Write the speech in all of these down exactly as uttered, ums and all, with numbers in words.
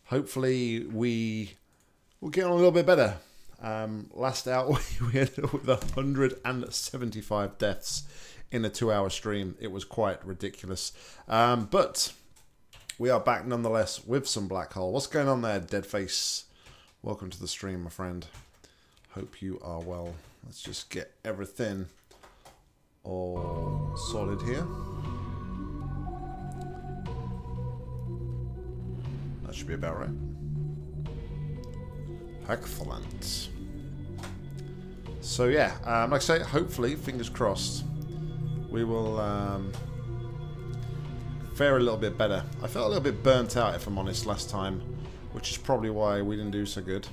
hopefully we will get on a little bit better. Um, last out, we ended up with one hundred seventy-five deaths in a two-hour stream. It was quite ridiculous. Um, but we are back nonetheless with some black hole. What's going on there, Deadface? Welcome to the stream, my friend. Hope you are well. Let's just get everything all sorted here. That should be about right. Excellent. So yeah, um, like I say, hopefully, fingers crossed, we will um, fare a little bit better. I felt a little bit burnt out, if I'm honest, last time, which is probably why we didn't do so good.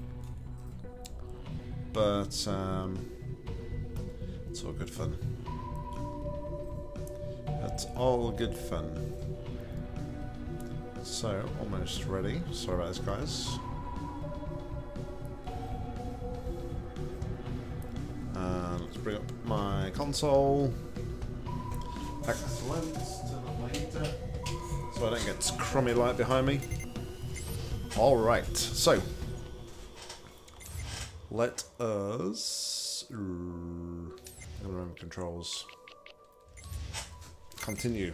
But um, it's all good fun. It's all good fun. So, almost ready. Sorry about this, guys. Uh, let's bring up my console. Excellent. Turn up my heater so I don't get crummy light behind me. Alright, so let us remember controls. Continue.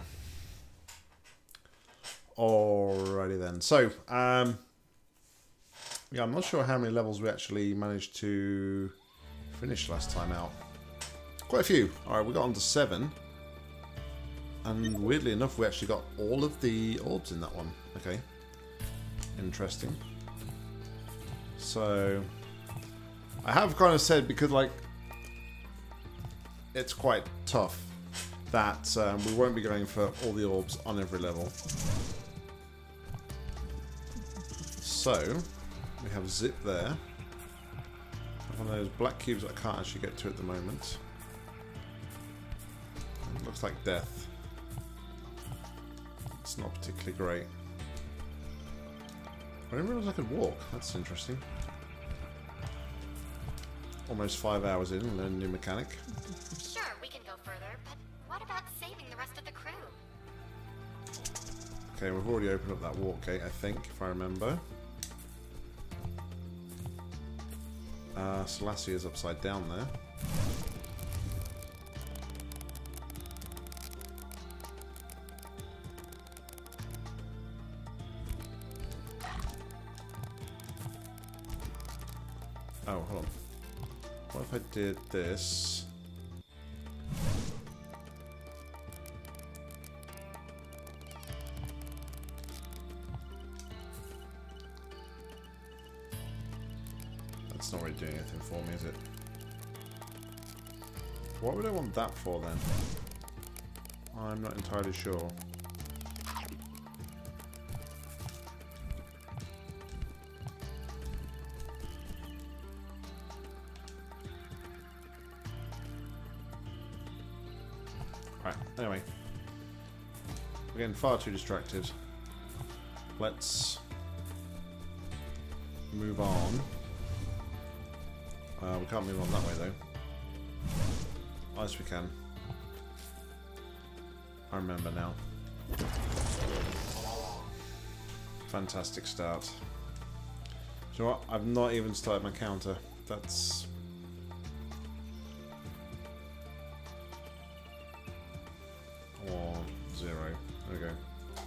Alrighty then. So, um, yeah, I'm not sure how many levels we actually managed to finish last time out. Quite a few. Alright, we got on to seven. And weirdly enough, we actually got all of the orbs in that one. Okay. Interesting. So, I have kind of said, because like, it's quite tough, that um, we won't be going for all the orbs on every level. So, we have zip there. One of those black cubes that I can't actually get to at the moment. It looks like death. It's not particularly great. I didn't realize I could walk. That's interesting. Almost five hours in and learn a new mechanic. Sure, we can go further, but what about saving the rest of the crew? Okay, we've already opened up that walk gate, I think, if I remember. Uh, Selassie is upside down there. Oh, hold on. What if I did this? That's not really doing anything for me, is it? What would I want that for then? I'm not entirely sure. Right, anyway. We're getting far too distracted. Let's move on. Uh, we can't move on that way though. Yes, we can. I remember now. Fantastic start. Do you know what? I've not even started my counter. That's... Or zero. There we go.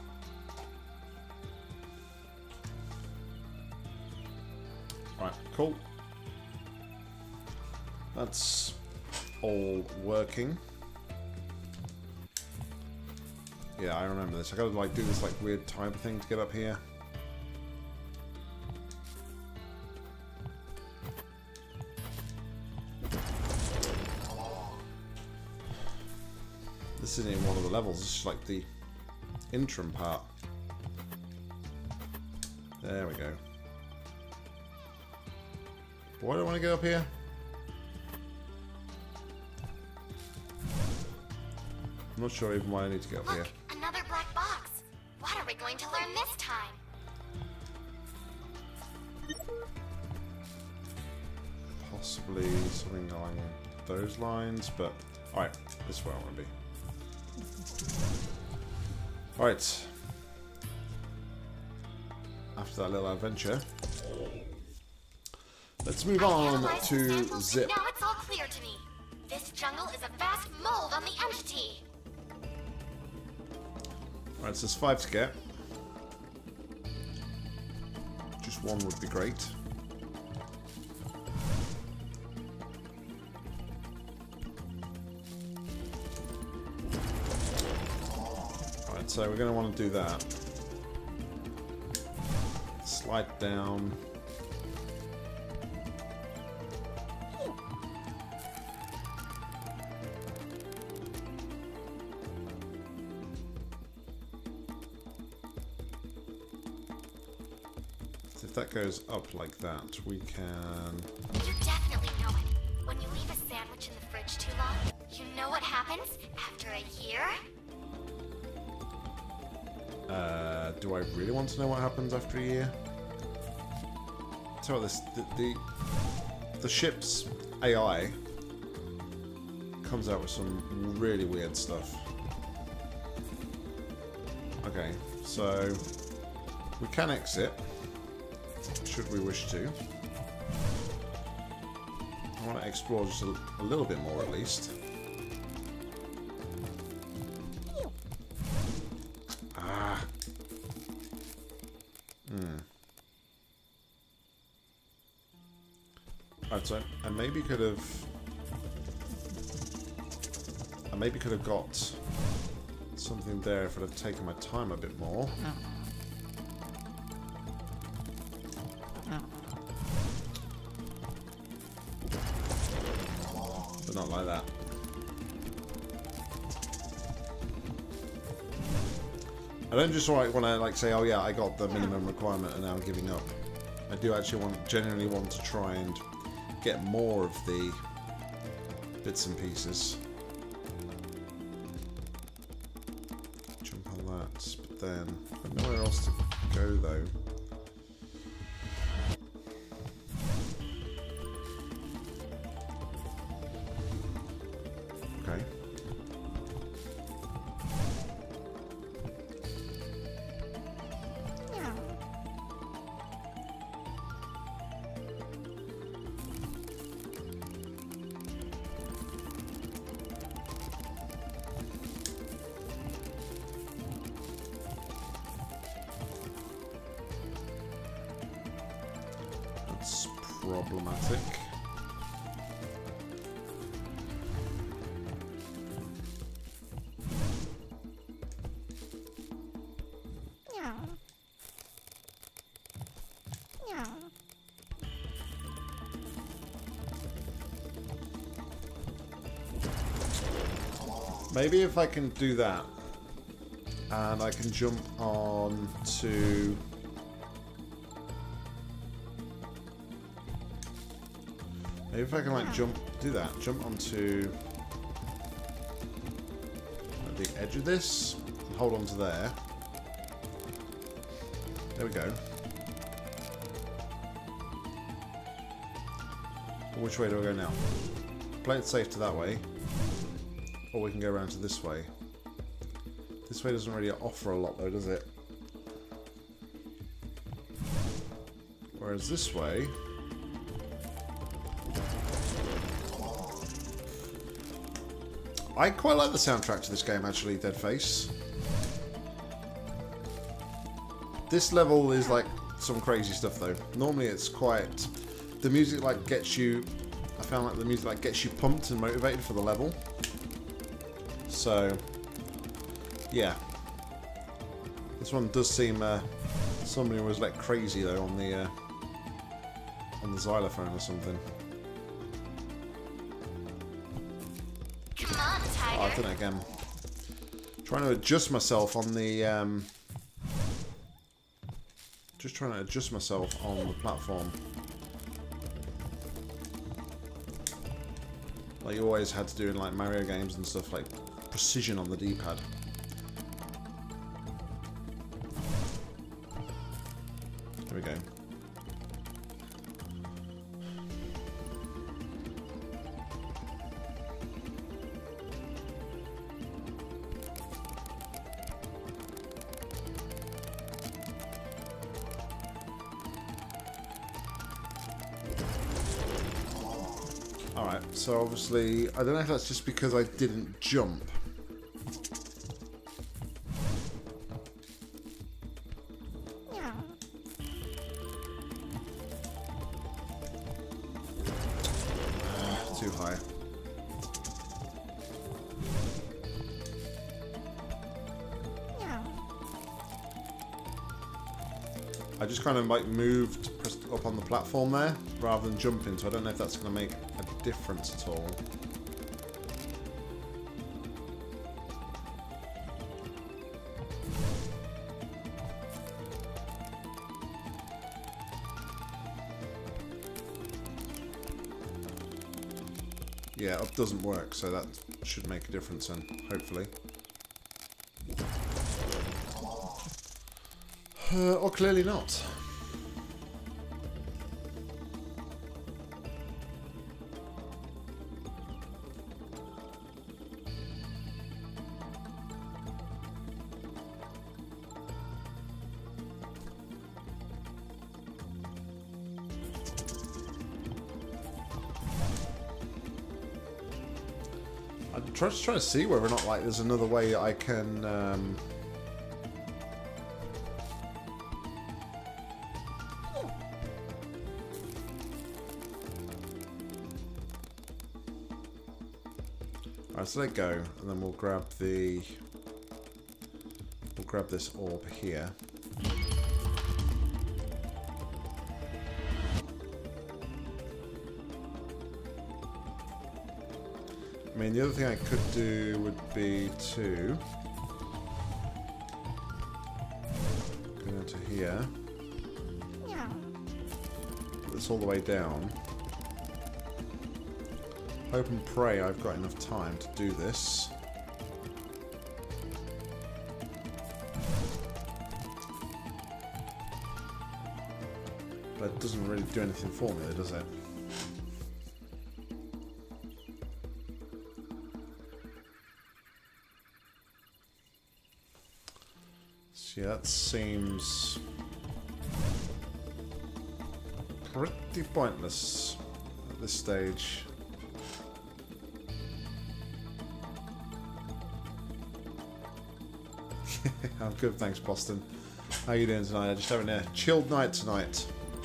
Right, cool. That's all working. Yeah, I remember this. I gotta like do this like weird type of thing to get up here. This isn't even one of the levels, it's just like the interim part. There we go. Why do I want to get up here? I'm not sure even why I need to get up Look, here. Another black box. What are we going to learn this time? Possibly something along those lines, but alright, this is where I want to be. Alright. after that little adventure. Let's move on to Zip. Now it's all clear to me. This jungle is a vast mold on the entity. Alright, so there's five to get. Just one would be great. Alright, so we're going to want to do that. Slide down. If that goes up like that, we can... You definitely know it. When you leave a sandwich in the fridge too long, you know what happens after a year? Uh, do I really want to know what happens after a year? Tell you what, this the, the the ship's A I comes out with some really weird stuff. Okay, so we can exit, should we wish to. I want to explore just a, a little bit more at least. Ah. Hmm. Alright, so I maybe could have... I maybe could have got something there if I'd have taken my time a bit more. But not like that. I don't just like want to like say, oh yeah, I got the minimum requirement and now I'm giving up. I do actually want, genuinely want to try and get more of the bits and pieces. Jump on that, but then I've nowhere else to go though. Okay. That's problematic. Maybe if I can do that, and I can jump on to... Maybe if I can like jump, do that, jump onto the edge of this, and hold on to there. There we go. Which way do I go now? Play it safe to that way. Or we can go around to this way. This way doesn't really offer a lot though, does it? Whereas this way... I quite like the soundtrack to this game actually, Deadface. This level is like some crazy stuff though. Normally it's quite... The music like gets you... I found like the music like gets you pumped and motivated for the level. So, yeah. This one does seem uh, somebody was like crazy though on the uh, on the xylophone or something. Come on, Tiger. Oh, I've done it again. Trying to adjust myself on the um, just trying to adjust myself on the platform. Like you always had to do in like Mario games and stuff, like precision on the D-pad. There we go. Alright, so obviously, I don't know if that's just because I didn't jump. Too high. I just kind of like moved pressed up on the platform there rather than jumping, so I don't know if that's going to make a difference at all. Yeah, up doesn't work, so that should make a difference then, hopefully. Uh, or clearly not. I'm try, just trying to see whether or not like there's another way I can. Um, Alright, so let go, and then we'll grab the. We'll grab this orb here. I mean, the other thing I could do would be to go into here, put this all the way down, hope and pray I've got enough time to do this. But it doesn't really do anything for me, does it? Yeah, that seems pretty pointless at this stage. I'm good, thanks, Boston. How you doing tonight? I'm just having a chilled night tonight.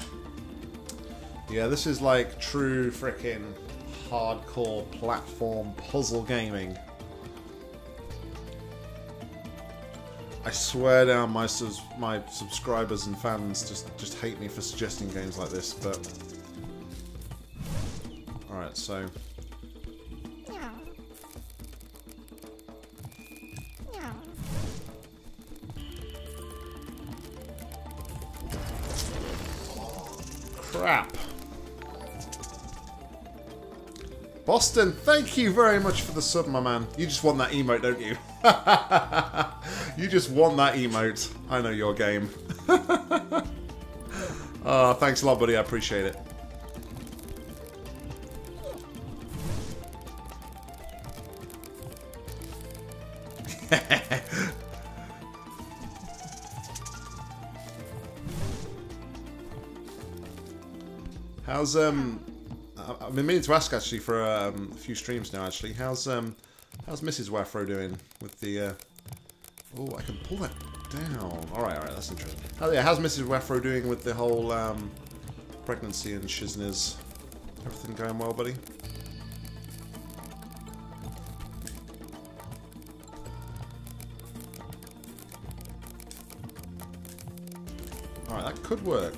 Yeah, this is like true frickin' hardcore platform puzzle gaming. I swear down, my sus my subscribers and fans just just hate me for suggesting games like this. But all right, so crap. Boston, thank you very much for the sub, my man. You just want that emote, don't you? You just want that emote. I know your game. Oh, thanks a lot, buddy. I appreciate it. How's um? I've been meaning to ask actually for um, a few streams now. Actually, how's um, how's Missus Waffro doing with the? Uh... Oh, I can pull that down. All right, all right, that's interesting. Oh yeah, how's Missus Waffro doing with the whole um, pregnancy and shizness? Everything going well, buddy? All right, that could work.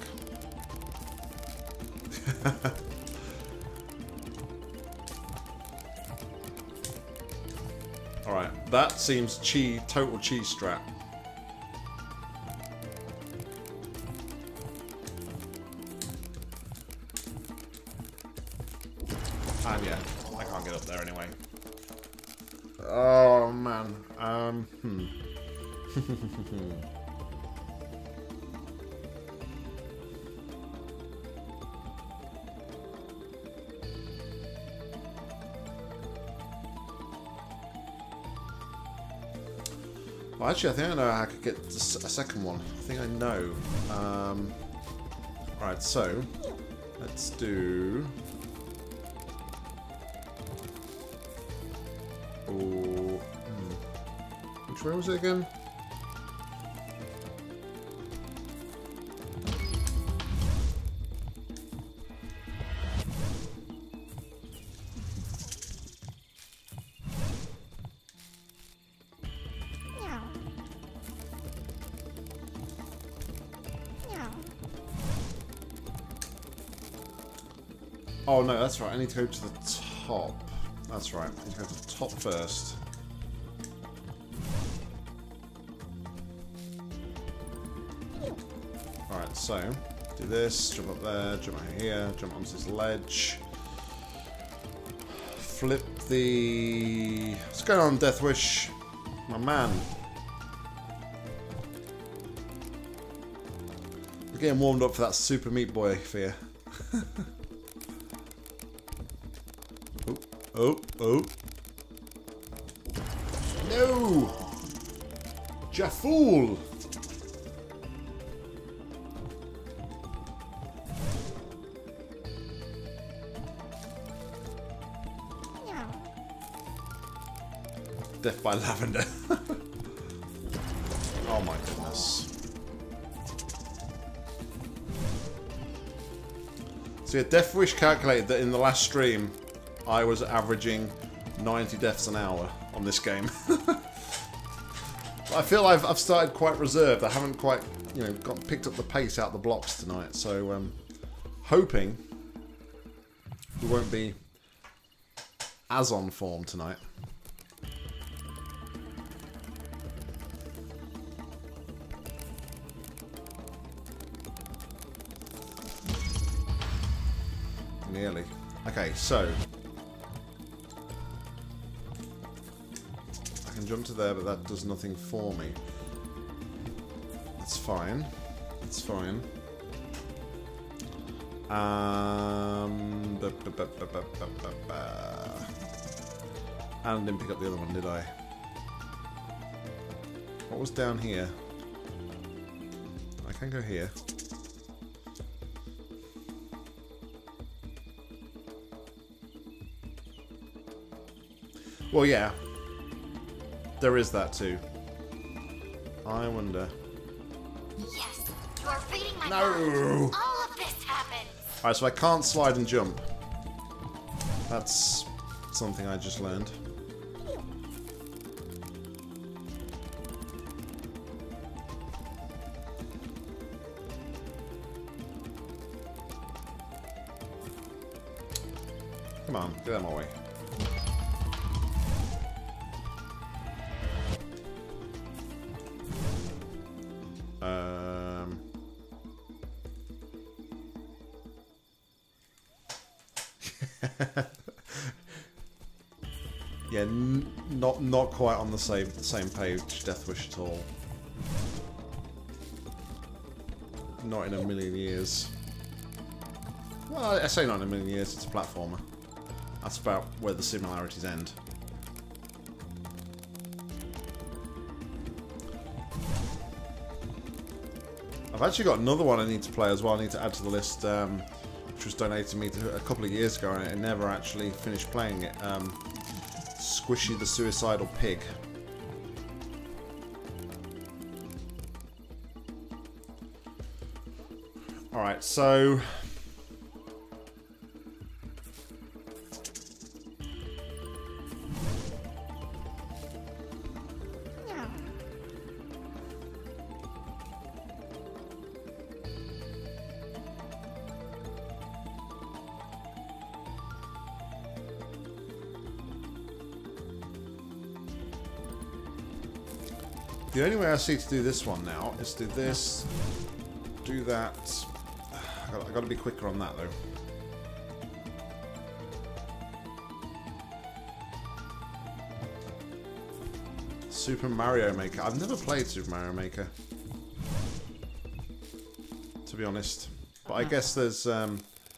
Alright, that seems cheese, total cheese strat. And yeah, I can't get up there anyway. Oh man. Um, hmm. Well, actually, I think I know how I could get a second one. I think I know. Um, Alright, so let's do Oh, hmm. Which way was it again? Oh no, that's right. I need to go to the top. That's right. I need to go to the top first. Alright, so do this, jump up there, jump out here, jump onto this ledge. Flip the... What's going on, Death Wish? My man. We're getting warmed up for that Super Meat Boy fear. Oh, oh. No! Jafool! Death by lavender. Oh my goodness. So yeah, Death Wish calculated that in the last stream I was averaging ninety deaths an hour on this game. I feel I've, I've started quite reserved. I haven't quite, you know, got picked up the pace out the blocks tonight. So, um, hoping we won't be as on form tonight. Nearly. Okay, so I can jump to there, but that does nothing for me. That's fine. That's fine. Um, ba, ba, ba, ba, ba, ba, ba. And I didn't pick up the other one, did I? What was down here? I can go here. Well, yeah. There is that too. I wonder. Yes, you are reading my No. mind. All of this happens. Alright, so I can't slide and jump. That's something I just learned. Come on, get out of my way. Um, yeah, n not not quite on the same same page, Death Wish at all. Not in a million years. Well, I say not in a million years. It's a platformer. That's about where the similarities end. I've actually got another one I need to play as well. I need to add to the list, um, which was donated to me to a couple of years ago, and I never actually finished playing it. Um, Squishy the Suicidal Pig. Alright, so... The only way I see to do this one now is do this, do that. I've got to be quicker on that though. Super Mario Maker. I've never played Super Mario Maker, to be honest. But I guess there's, um,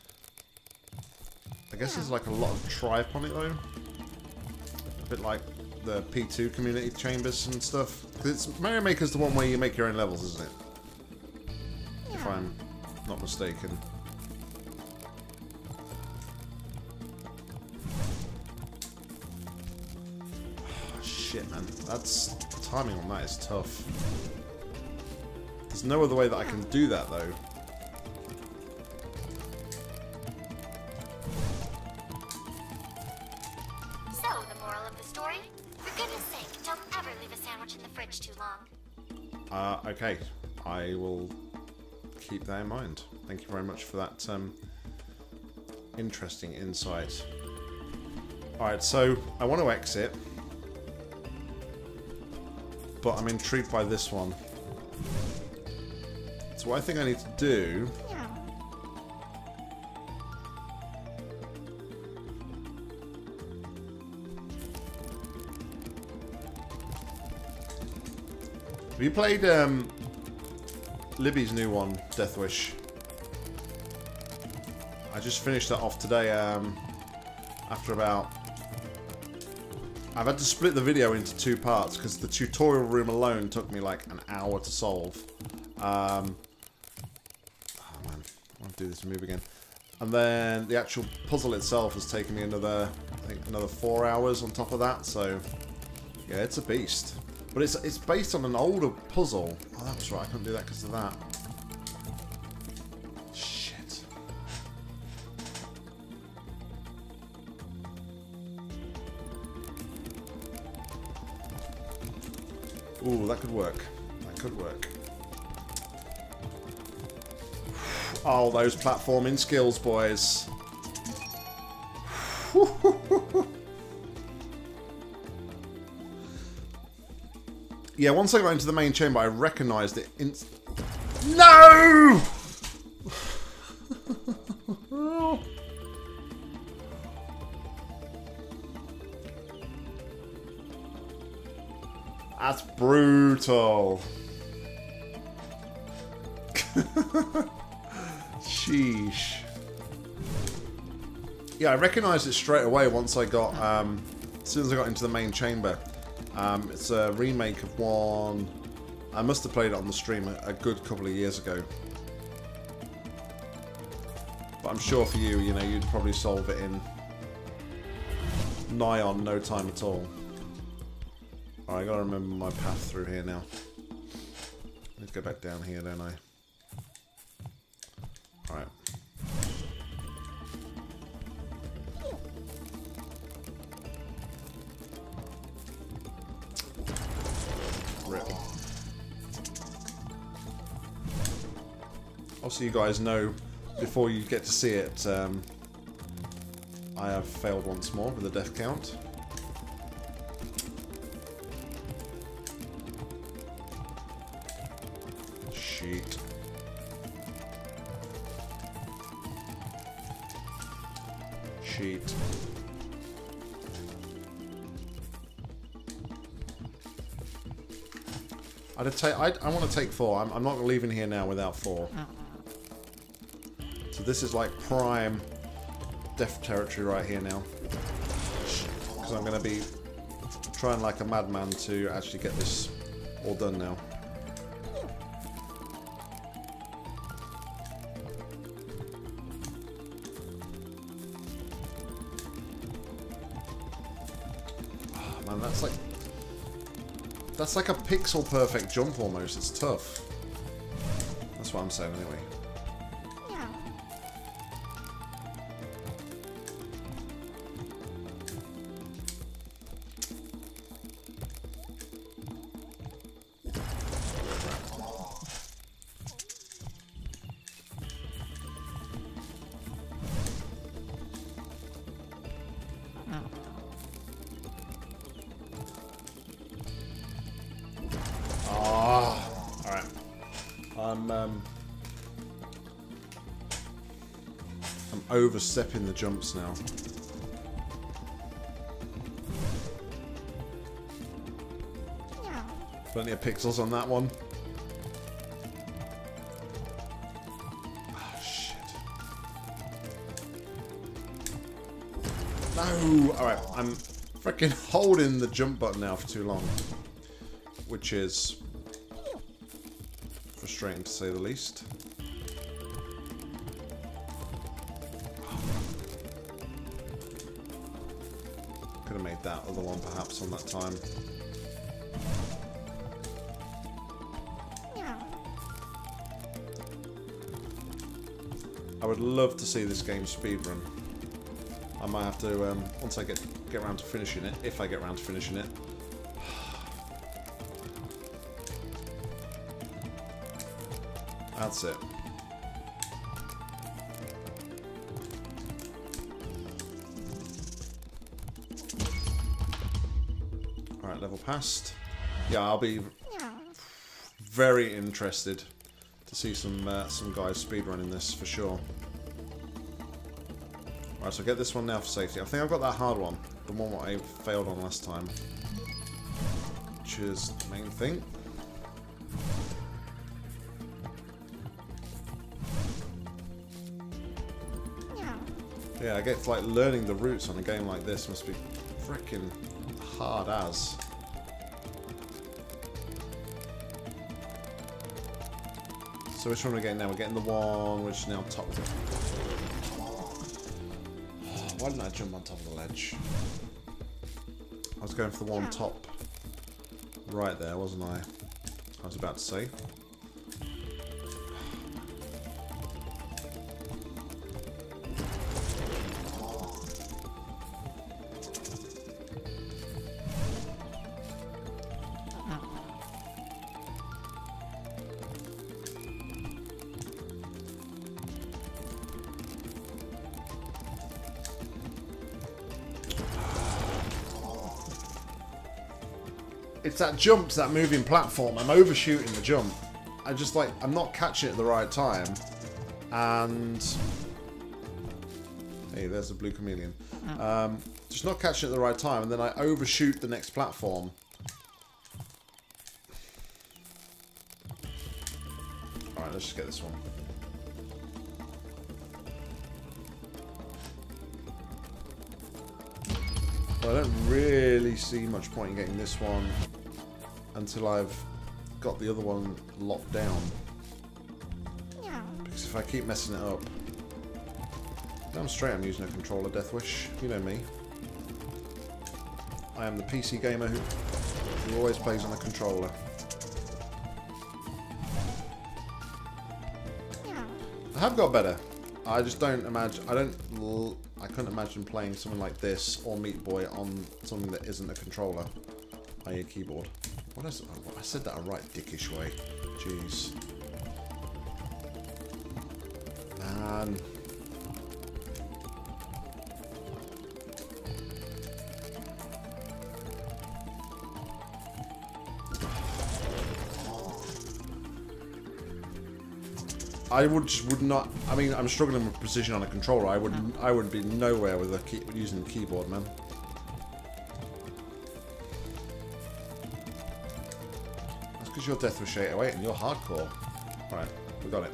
I guess there's like a lot of tripe on it though. A bit like the P two community chambers and stuff. It's, Mario Maker's the one where you make your own levels, isn't it? Yeah. If I'm not mistaken. shit, man. That's... timing on that is tough. There's no other way that I can do that, though. So, the moral of the story? For goodness sake, don't ever leave a sandwich in the fridge too long. Uh, okay. I will keep that in mind. Thank you very much for that um, interesting insight. Alright, so I want to exit. But I'm intrigued by this one. So what I think I need to do... Have you played um, Libby's new one, Death Wish? I just finished that off today um, after about... I've had to split the video into two parts because the tutorial room alone took me like an hour to solve. Um, oh man, I want to do this move again. And then the actual puzzle itself has taken me another, I think, another four hours on top of that. So yeah, it's a beast. But it's it's based on an older puzzle. Oh, that's right. I couldn't do that because of that. Shit. Ooh, that could work. That could work. Oh, those platforming skills, boys. Yeah, once I got into the main chamber, I recognised it in... No! That's brutal. Sheesh. Yeah, I recognised it straight away once I got, um, as soon as I got into the main chamber. Um, it's a remake of one... I must have played it on the stream a, a good couple of years ago. But I'm sure for you, you know, you'd probably solve it in nigh on no time at all. Alright, I gotta remember my path through here now. Let's go back down here, don't I? Alright. Rip. Also, you guys know, before you get to see it, um, I have failed once more with the death count. Sheet. Sheet. I'd take. I, I want to take four. I'm, I'm not leaving here now without four. So this is like prime death territory right here now. Because I'm going to be trying like a madman to actually get this all done now. Oh, man, that's like... That's like a pixel perfect jump almost. It's tough. That's what I'm saying anyway. Overstepping the jumps now. Plenty of pixels on that one. Oh, shit. No! Alright, I'm freaking holding the jump button now for too long. Which is frustrating to say the least. Could have made that other one perhaps on that time. I would love to see this game speedrun. I might have to, um, once I get get around to finishing it, if I get around to finishing it. That's it. Alright, level passed. Yeah, I'll be very interested to see some uh, some guys speedrunning this for sure. Right, so get this one now for safety. I think I've got that hard one, the one that I failed on last time, which is the main thing. Yeah, I guess like learning the routes on a game like this must be freaking hard as. So which one are we getting now? We're getting the one which is now top. Why didn't I jump on top of the ledge? I was going for the one top right there, wasn't I? I was about to say. It's that jump, it's that moving platform. I'm overshooting the jump. I just like, I'm not catching it at the right time. And... Hey, there's the blue chameleon. Um, just not catching it at the right time, and then I overshoot the next platform. Alright, let's just get this one. Well, I don't really see much point in getting this one until I've got the other one locked down. Because if I keep messing it up... Damn straight I'm using a controller, Deathwish. You know me. I am the P C gamer who, who always plays on a controller. I have got better. I just don't imagine... I don't... L I couldn't imagine playing something like this or Meat Boy on something that isn't a controller, that is a keyboard. What is it? I said that a right dickish way. Jeez. Man. I would just would not. I mean, I'm struggling with precision on a controller. I wouldn't. I would be nowhere with a key, using the keyboard, man. That's because you're Deathwish eight oh eight and you're hardcore. All right, we got it.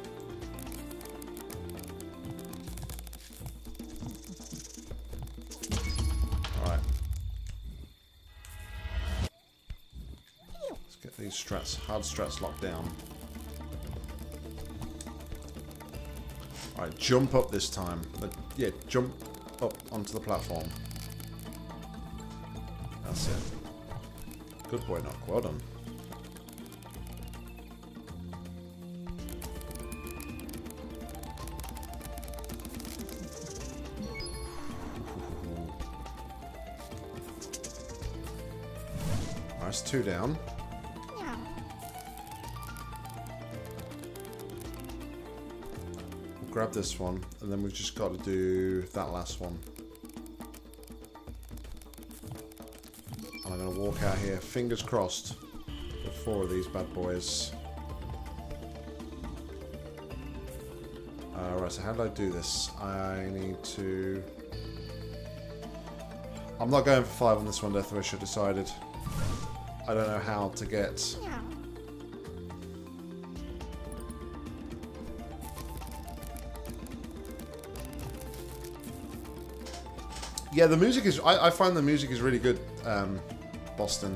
All right. Let's get these strats, hard strats, locked down. Alright, jump up this time. But yeah, jump up onto the platform. That's it. Good boy, Nock. Well done. Alright, that's two down. Grab this one, and then we've just got to do that last one. And I'm going to walk out here, fingers crossed, with four of these bad boys. Alright, so how do I do this? I need to... I'm not going for five on this one, Deathwish, I decided. I don't know how to get... Yeah, the music is... I, I find the music is really good, um, Boston.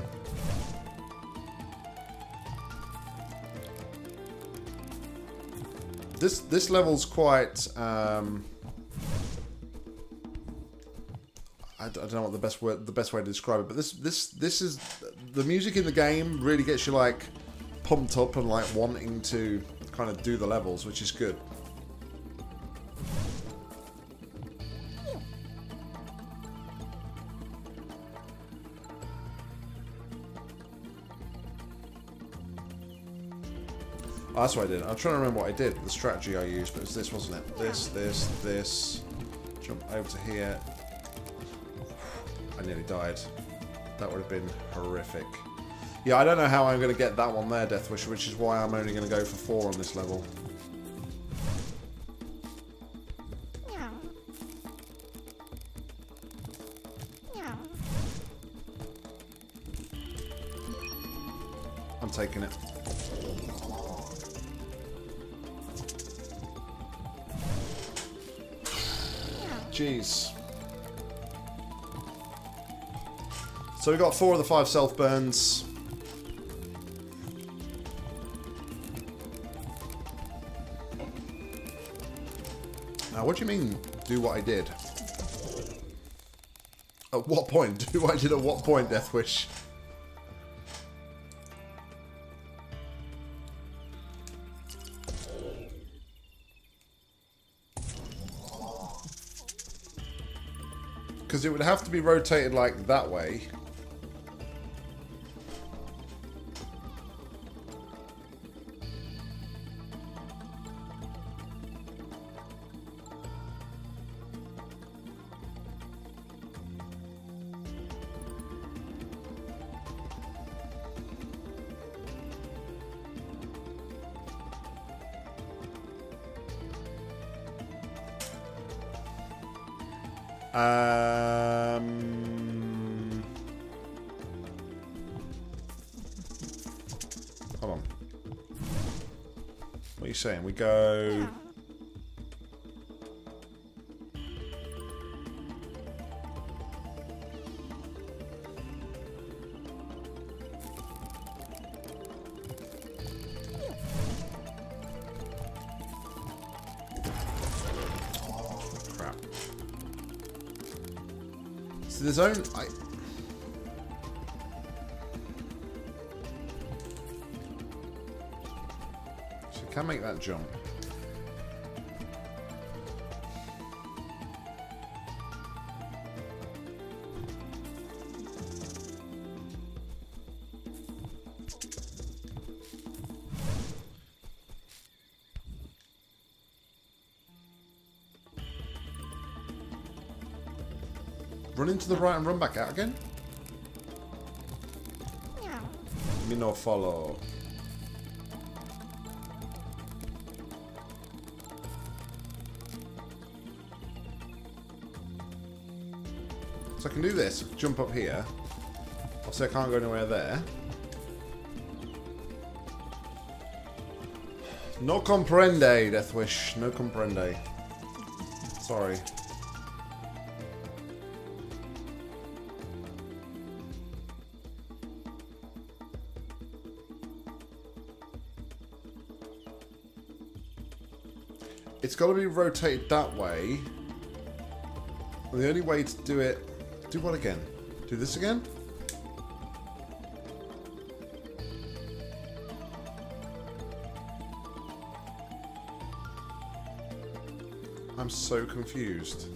This this level's quite... Um, I don't know what the best word, the best way to describe it, but this this this is the music in the game really gets you like pumped up and like wanting to kind of do the levels, which is good. Oh, that's what I did. I'm trying to remember what I did, the strategy I used, but it was this, wasn't it? This, this, this. Jump over to here. I nearly died. That would have been horrific. Yeah, I don't know how I'm going to get that one there, Deathwish, which is why I'm only going to go for four on this level. I'm taking it. Jeez. So we got four of the five self burns. Now, what do you mean, do what I did? At what point? Do what I did at what point, Deathwish? Because it would have to be rotated like that way. Um, hold on. What are you saying? We go... So there's only... I... So you can make that jump. Run into the right and run back out again? Me no follow. So I can do this, jump up here. Obviously I can't go anywhere there. No comprende, Deathwish. No comprende. Sorry. It's got to be rotated that way. And the only way to do it... Do what again? Do this again? I'm so confused.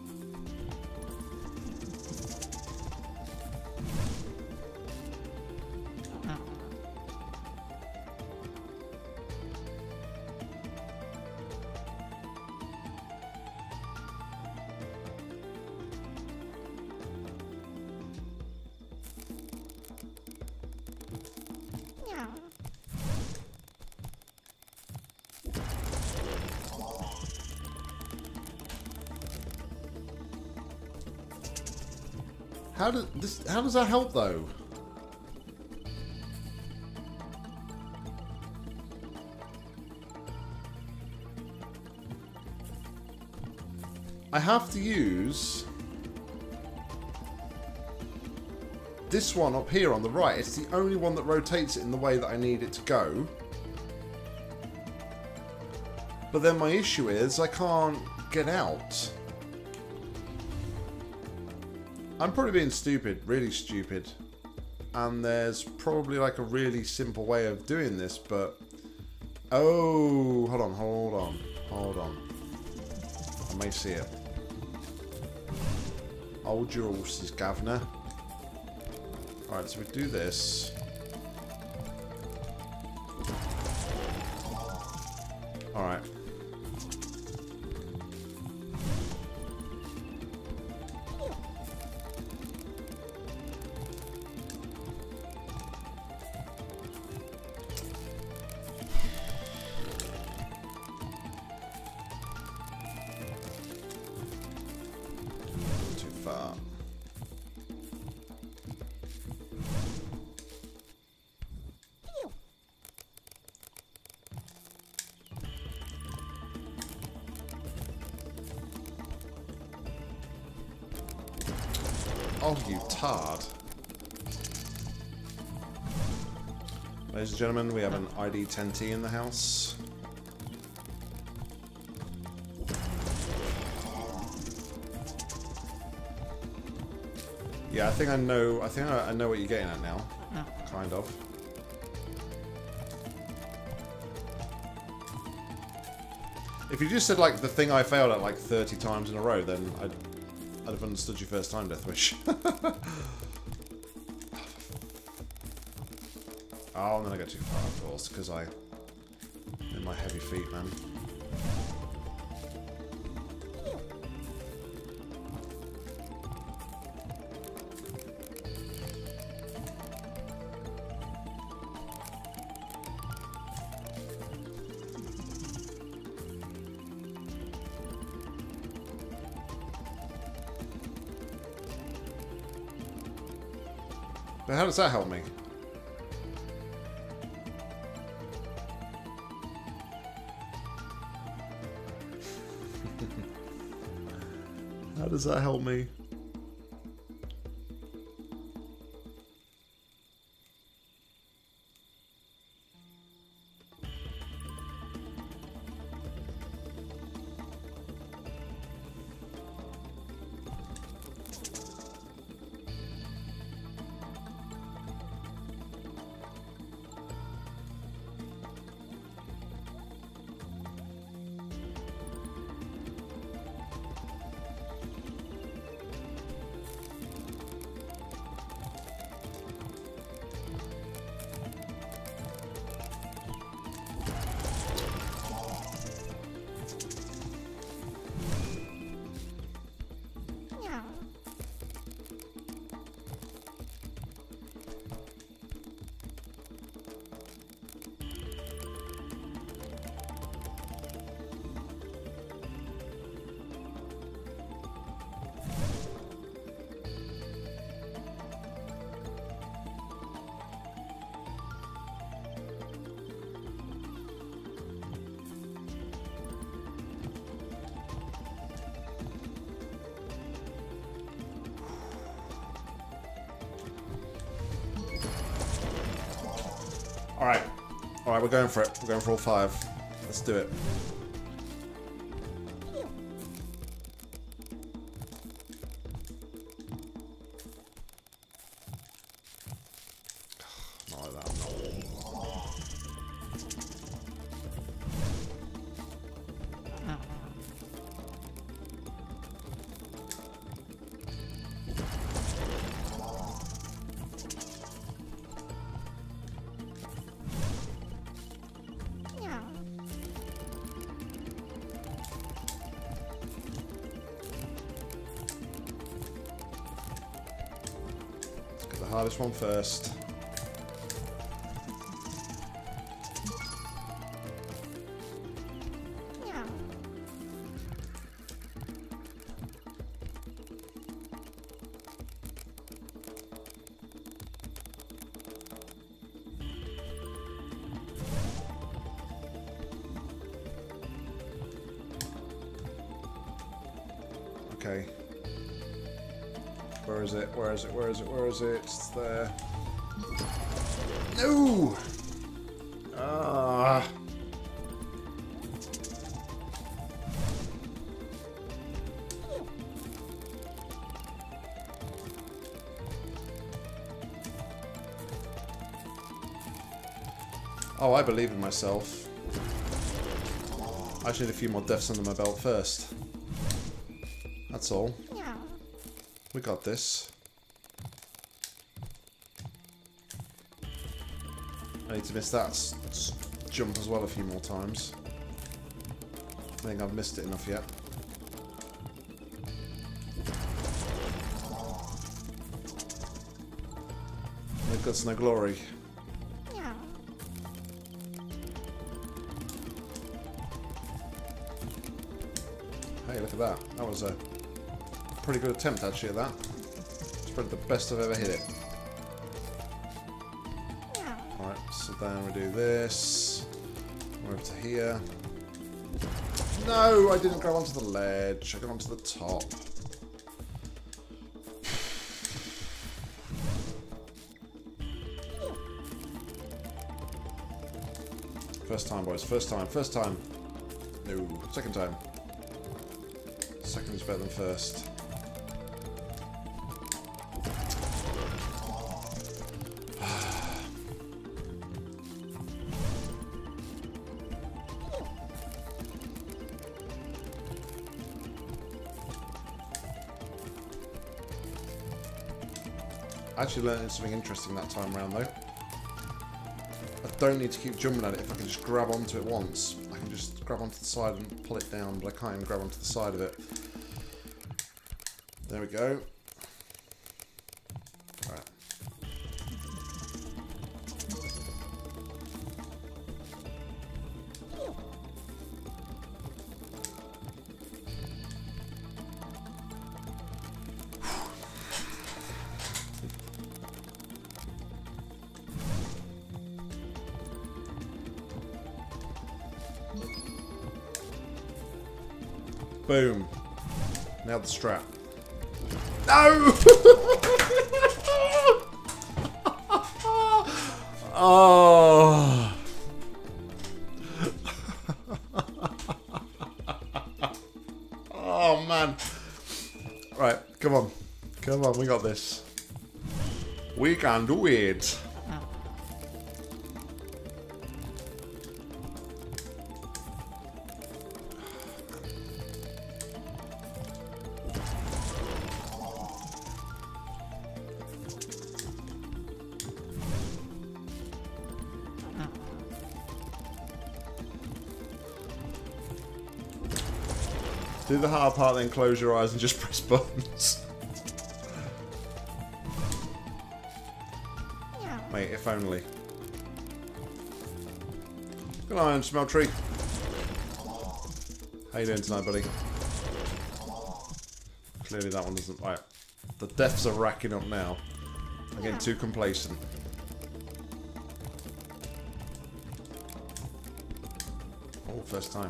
How does this? How does that help, though? I have to use this one up here on the right. It's the only one that rotates it in the way that I need it to go. But then my issue is I can't get out. I'm probably being stupid, really stupid. And there's probably like a really simple way of doing this, but... Oh, hold on, hold on, hold on. I may see it. Hold your horses, governor. Alright, so we do this. Alright. Too far. Oh, you tard. Ladies and gentlemen, we have an I D ten T in the house. Yeah, I think I know. I think I, I know what you're getting at now. No. Kind of. If you just said like the thing I failed at like thirty times in a row, then I'd, I'd have understood you first time, Deathwish. Oh, and then I got too far, of course, because I in my heavy feet, man. But how does that help me? How does that help me? Alright. Alright, we're going for it. We're going for all five. Let's do it. Not like that. Hardest one first. Okay. Where is it? Where is it? Where is it? Where is it? It's there. No! Ah. Oh, I believe in myself. I just need a few more deaths under my belt first. That's all. We got this. I need to miss that s s jump as well a few more times. I think I've missed it enough yet. No guts, no glory. Hey, look at that. That was a pretty good attempt actually at that. It's probably the best I've ever hit it. Alright, so then we do this. We're over to here. No, I didn't grab onto the ledge. I got onto the top. First time, boys. First time. First time. No. Second time. Second is better than first. I actually learned something interesting that time around though. I don't need to keep jumping at it if I can just grab onto it once. I can just grab onto the side and pull it down, but I can't even grab onto the side of it. There we go. Alright. Boom. Now the strap. No! Oh. Oh man. Right, come on. Come on, we got this. We can do it. Do the hard part, then close your eyes and just press buttons. Wait, if only. Good iron smell tree. How you doing tonight, buddy? Clearly that one doesn't. Right, the deaths are racking up now. I'm getting too complacent. Oh, first time.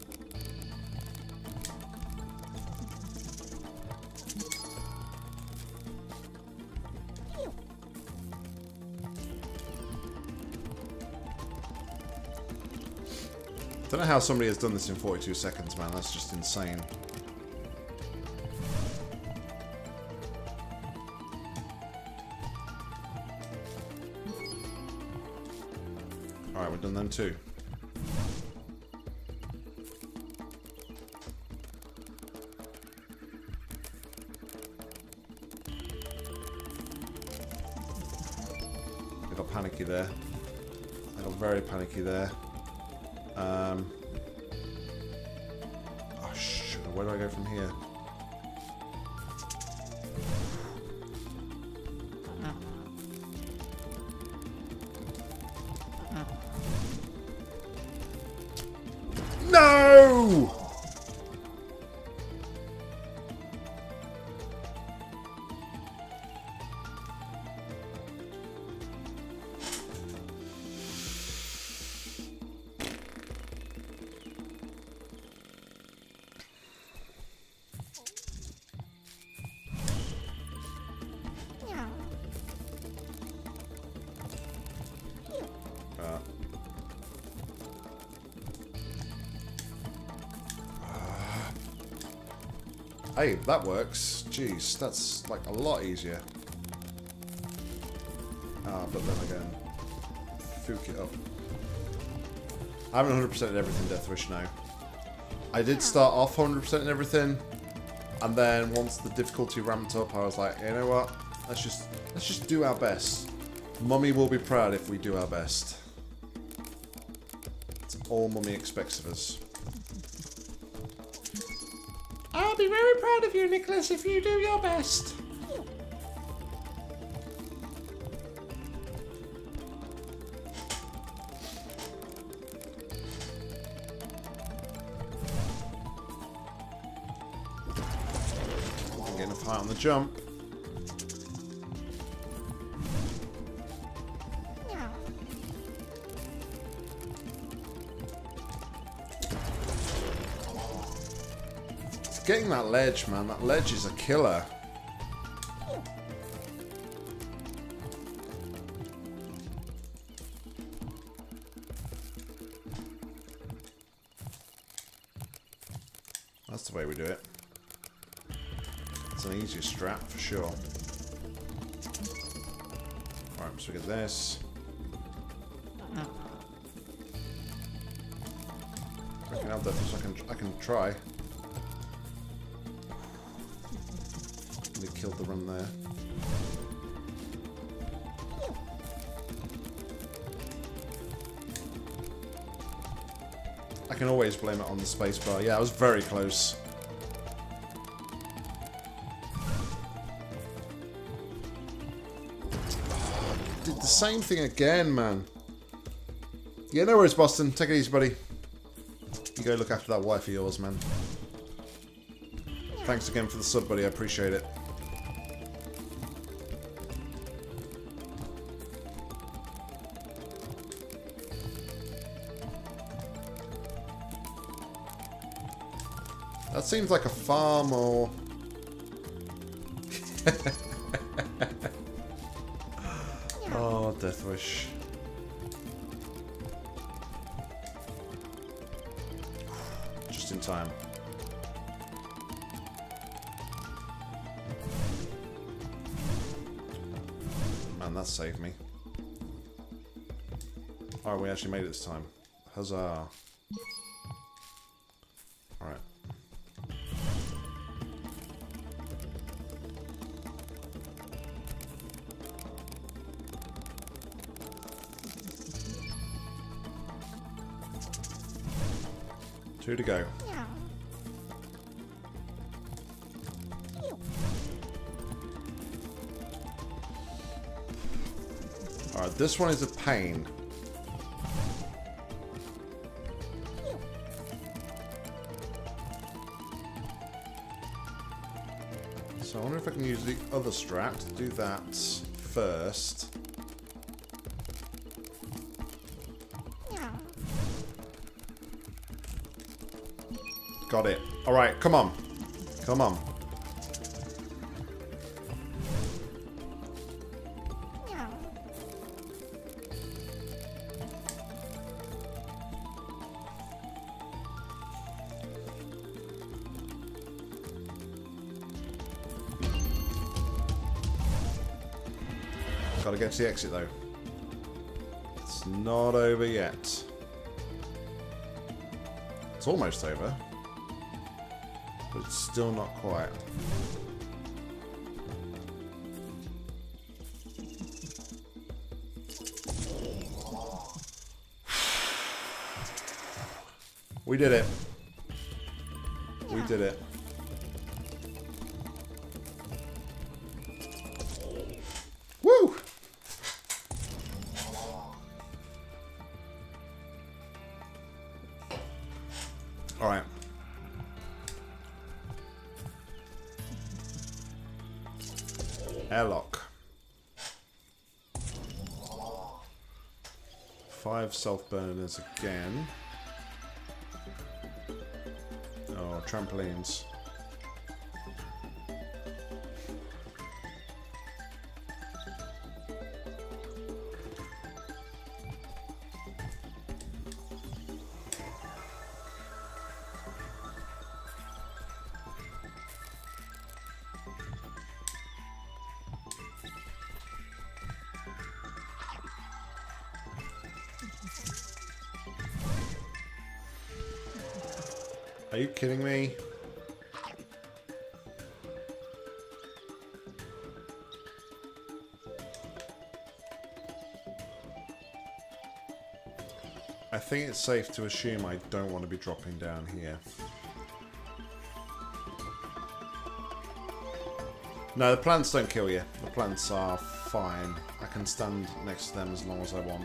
I don't know how somebody has done this in forty-two seconds, man. That's just insane. Alright, we've done them too. I got panicky there. I got very panicky there. Um, oh, sugar, where do I go from here? No! Hey, that works. Jeez, that's like a lot easier. Ah, but then again, fook it up. I haven't one hundred percent everything, Deathwish, no. I did start off one hundred percent everything, and then once the difficulty ramped up, I was like, you know what? Let's just let's just do our best. Mummy will be proud if we do our best. It's all Mummy expects of us. I'll be very proud of you, Nicholas, if you do your best. Getting enough height on the jump. Getting that ledge, man. That ledge is a killer. That's the way we do it. It's an easier strat for sure. Alright, so we get this. I can have that so I can I can try. They killed the run there. I can always blame it on the spacebar. Yeah, I was very close. Did the same thing again, man. Yeah, no worries, Boston. Take it easy, buddy. You go look after that wife of yours, man. Thanks again for the sub, buddy. I appreciate it. That seems like a far more... Oh, Deathwish. Just in time. Man, that saved me. Oh, we actually made it this time. Huzzah. Alright. Two to go. Alright, this one is a pain. So I wonder if I can use the other strat to do that first. Got it. Alright, come on. Come on. Gotta get to the exit though. It's not over yet. It's almost over. But it's still not quite. We did it. We did it. Woo! All right. Airlock. Five self-burners again. Oh, trampolines. Are you kidding me? I think it's safe to assume I don't want to be dropping down here. No, the plants don't kill you. The plants are fine. I can stand next to them as long as I want.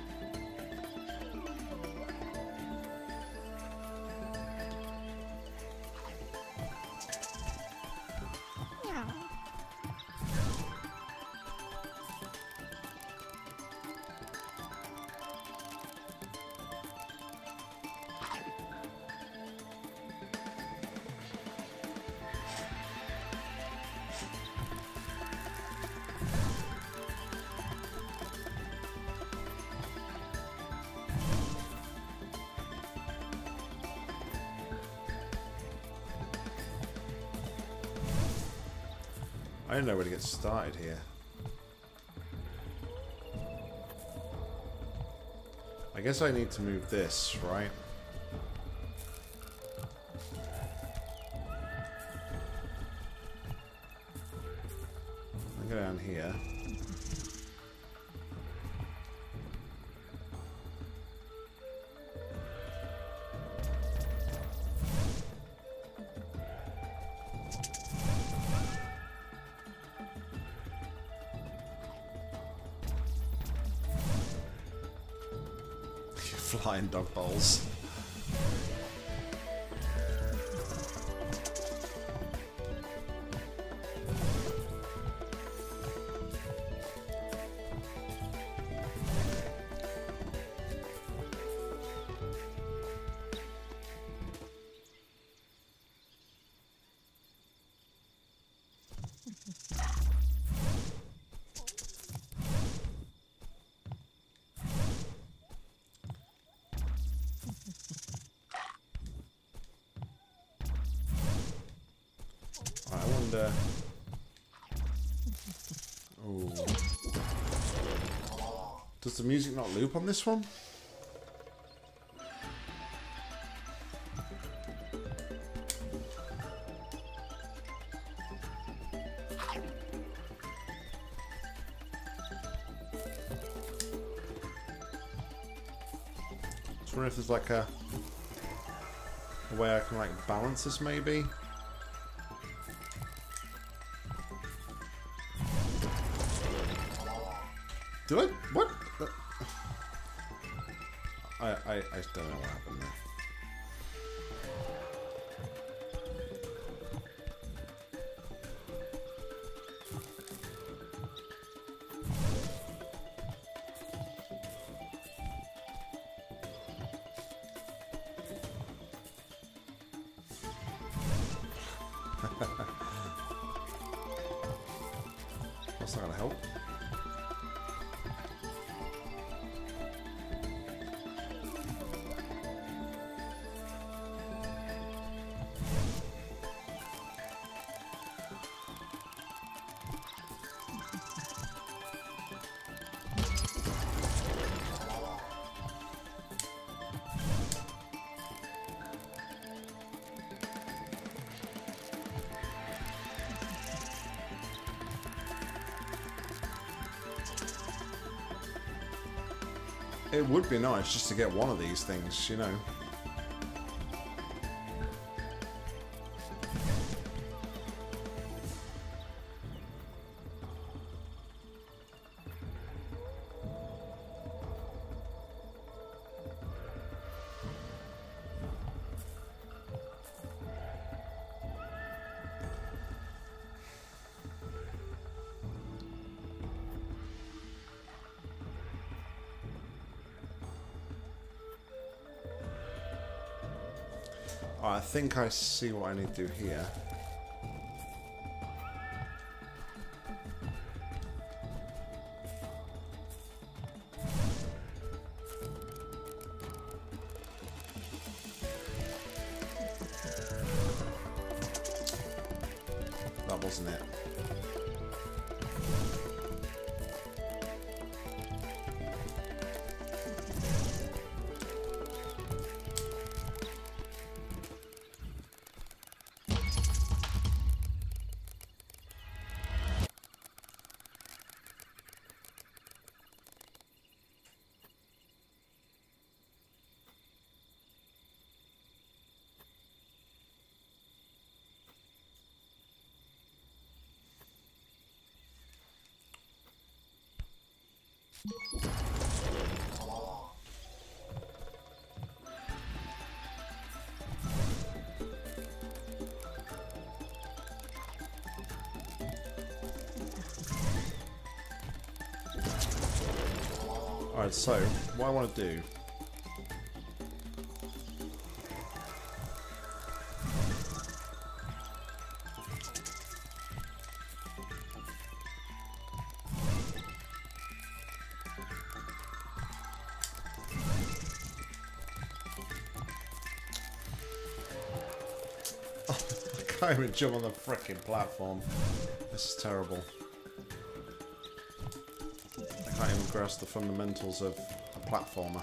I don't know where to get started here. I guess I need to move this, right? I'll go down here. Flying dog balls. Oh. Does the music not loop on this one? I wonder if there's like a, a way I can like balance this maybe. Did I? What? I, I, I don't know what happened there. That's not gonna help. It would be nice just to get one of these things, you know. I think I see what I need to do here. That wasn't it. Alright, so what I want to do I can't even jump on the frickin' platform. This is terrible. I can't even grasp the fundamentals of a platformer.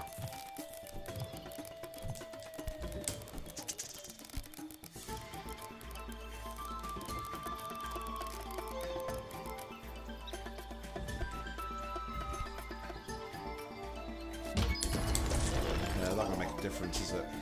Yeah, that's not gonna make a difference, is it?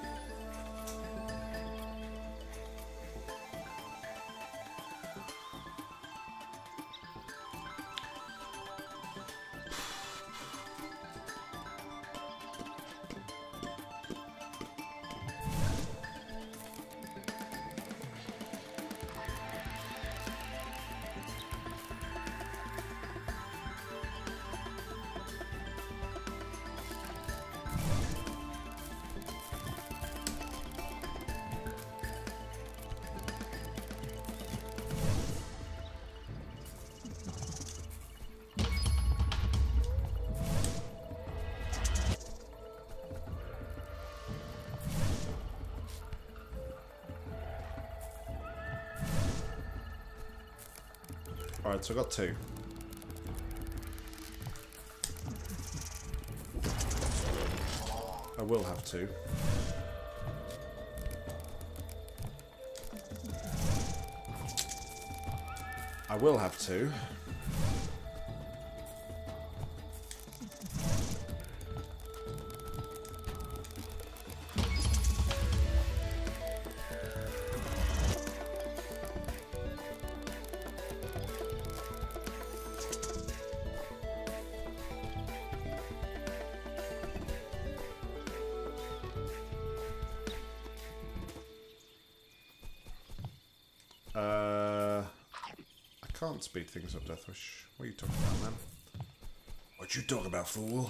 Alright, so I got two. I will have two. I will have two. Uh, I can't speed things up, Deathwish. What are you talking about, man? What you talking about, fool?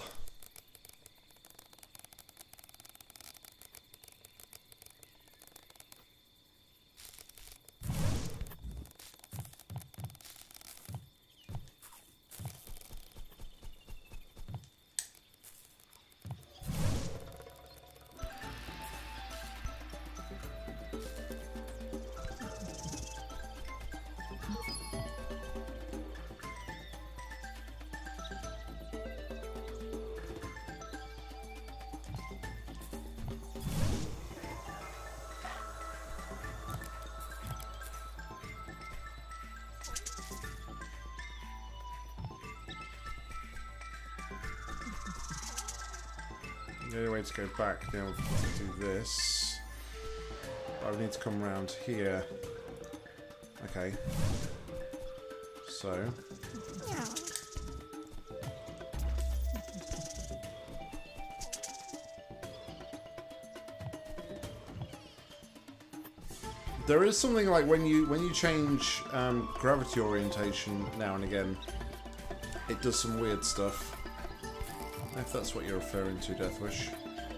The only way to go back now is to do this. I would need to come around here. Okay. So. There is something like when you when you change um, gravity orientation now and again, it does some weird stuff. If that's what you're referring to, Deathwish.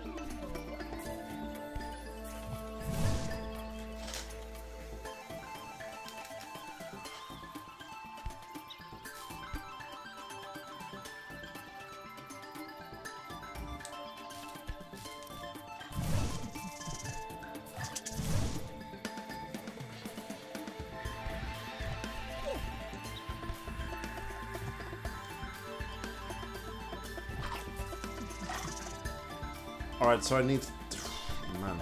Alright, so I need... Oh, man.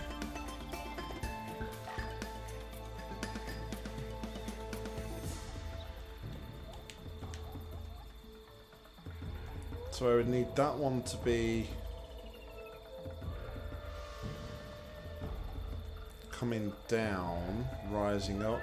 So I would need that one to be... coming down, rising up.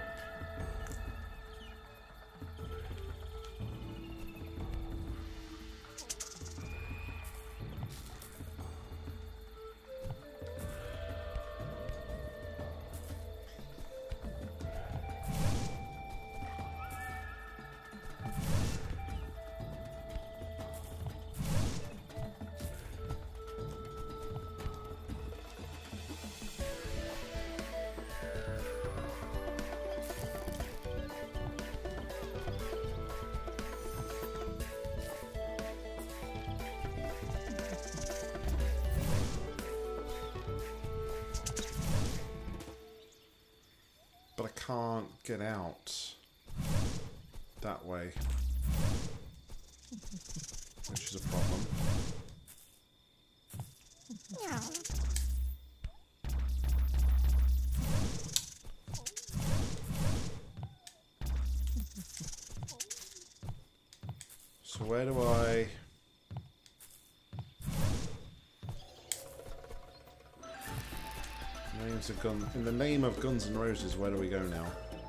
But I can't get out that way, which is a problem. So where do I... Names of gun. In the name of Guns N' Roses, where do we go now?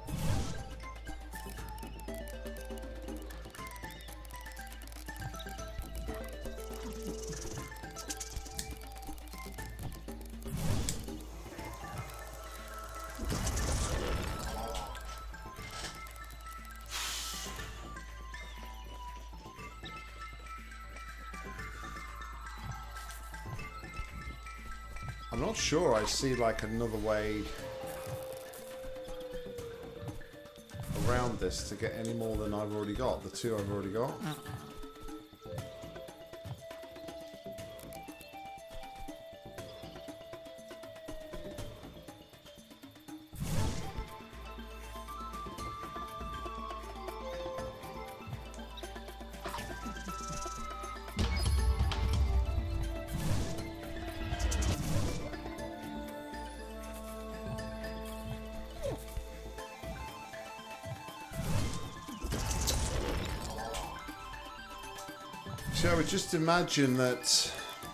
I'm not sure I see like another way around this to get any more than I've already got. The two I've already got. So I would just imagine that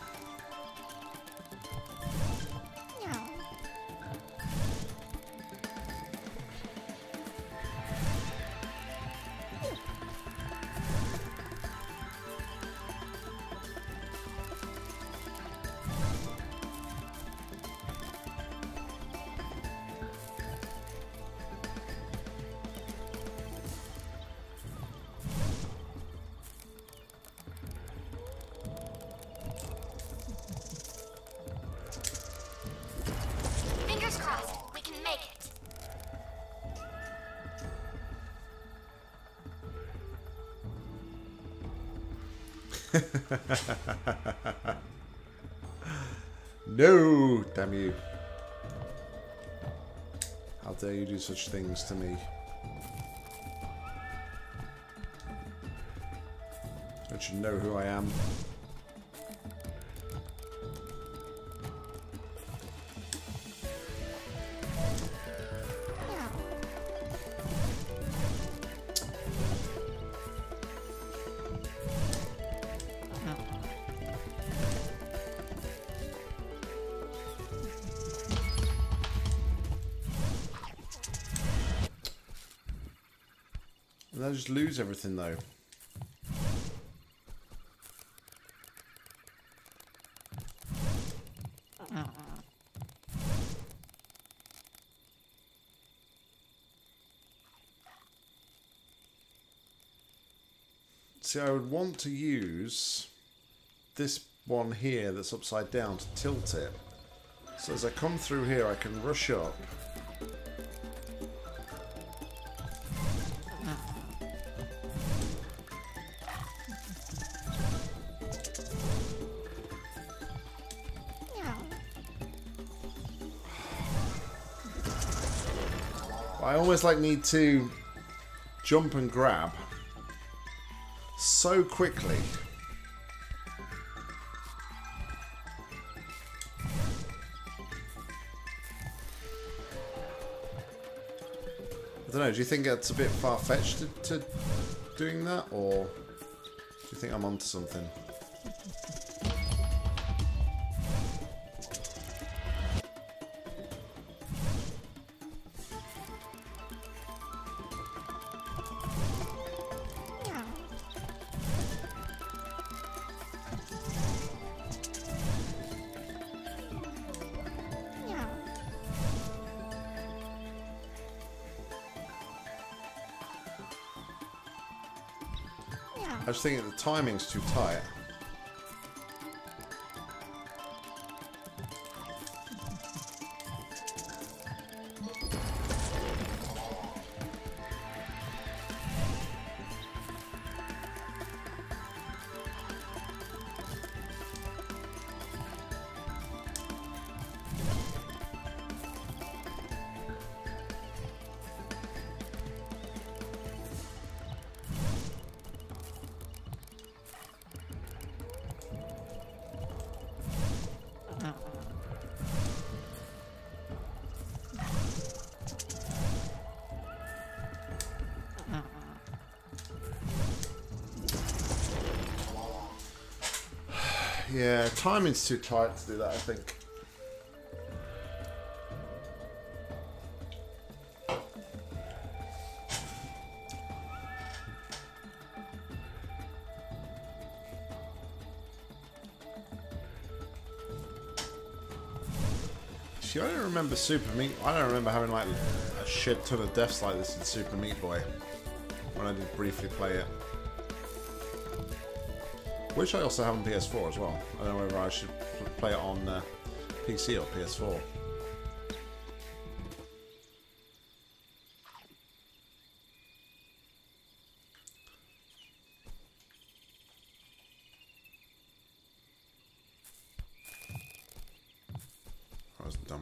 Fingers crossed, we can make it. no, damn you. How dare you do such things to me? Don't you know who I am? And I just lose everything though. See, I would want to use this one here that's upside down to tilt it. So as I come through here, I can rush up. I almost like need to jump and grab so quickly. I don't know, do you think that's a bit far-fetched to, to doing that, or do you think I'm onto something? I was thinking the timing's too tight. Yeah, timing's too tight to do that, I think. See, I don't remember Super Meat. I don't remember having like a shit ton of deaths like this in Super Meat Boy when I did briefly play it. Which I also have on P S four as well. I don't know whether I should play it on uh, P C or P S four. That was dumb.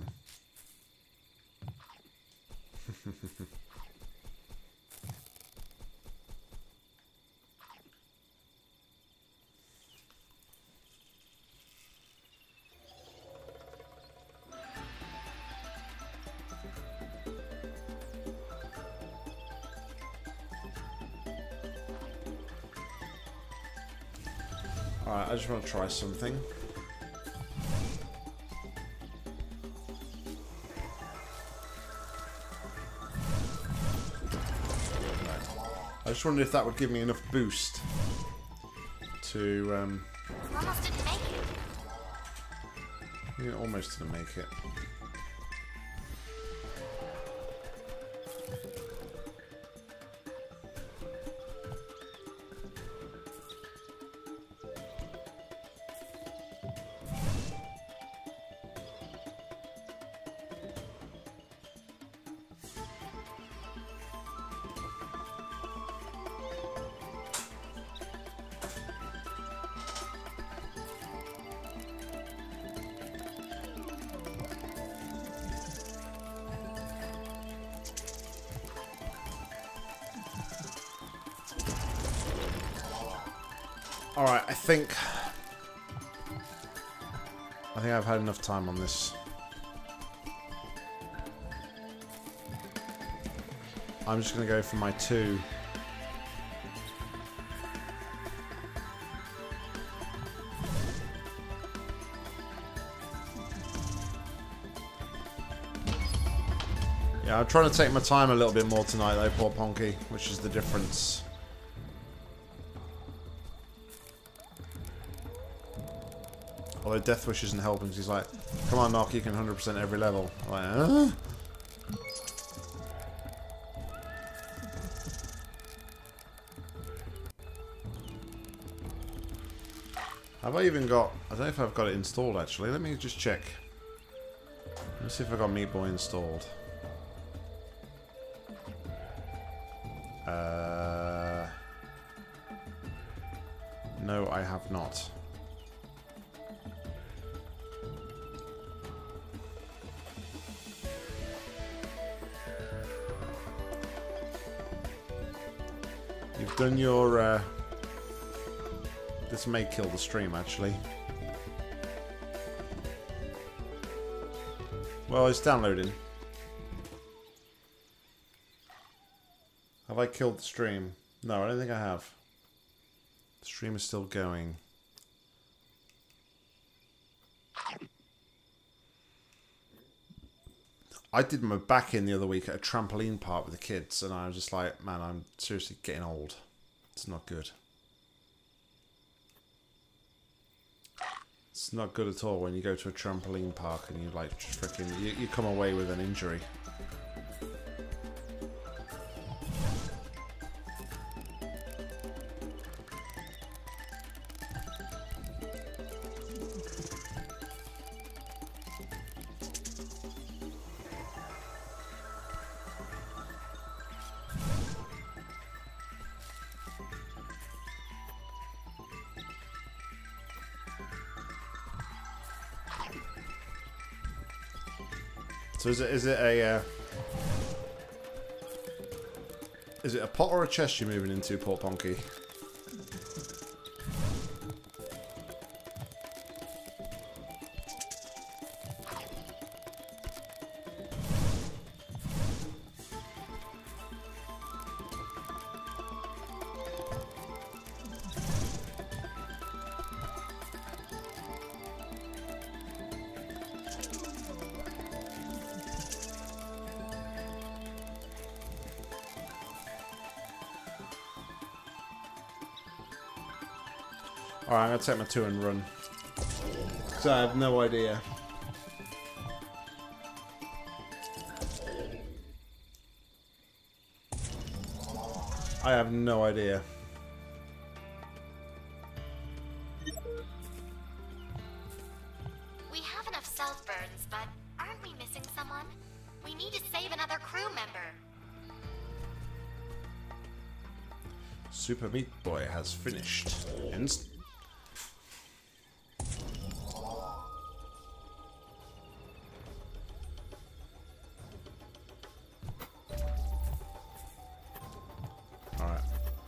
Alright, I just want to try something. I just wondered if that would give me enough boost to, um... You almost didn't make it. Yeah, almost didn't make it. Alright, I think... I think I've had enough time on this. I'm just going to go for my two. Yeah, I'm trying to take my time a little bit more tonight though, poor Ponky, which is the difference. Although Death Wish isn't helping, because he's like, come on Nock, you can one hundred percent every level. I'm like, huh? Have I even got... I don't know if I've got it installed actually. Let me just check. Let me see if I've got Meat Boy installed. Uh, no, I have not. You've done your... Uh, this may kill the stream, actually. Well, it's downloading. Have I killed the stream? No, I don't think I have. The stream is still going. I did my back in the other week at a trampoline park with the kids, and I was just like, man, I'm seriously getting old. It's not good. It's not good at all when you go to a trampoline park and you like just freaking you, you come away with an injury. So is it is it a uh, is it a pot or a chest you're moving into, poor Ponky? Alright, I'm going to take my two and run. Because I have no idea. I have no idea. We have enough self burns, but aren't we missing someone? We need to save another crew member. Super Meat Boy has finished. Ends. Alright.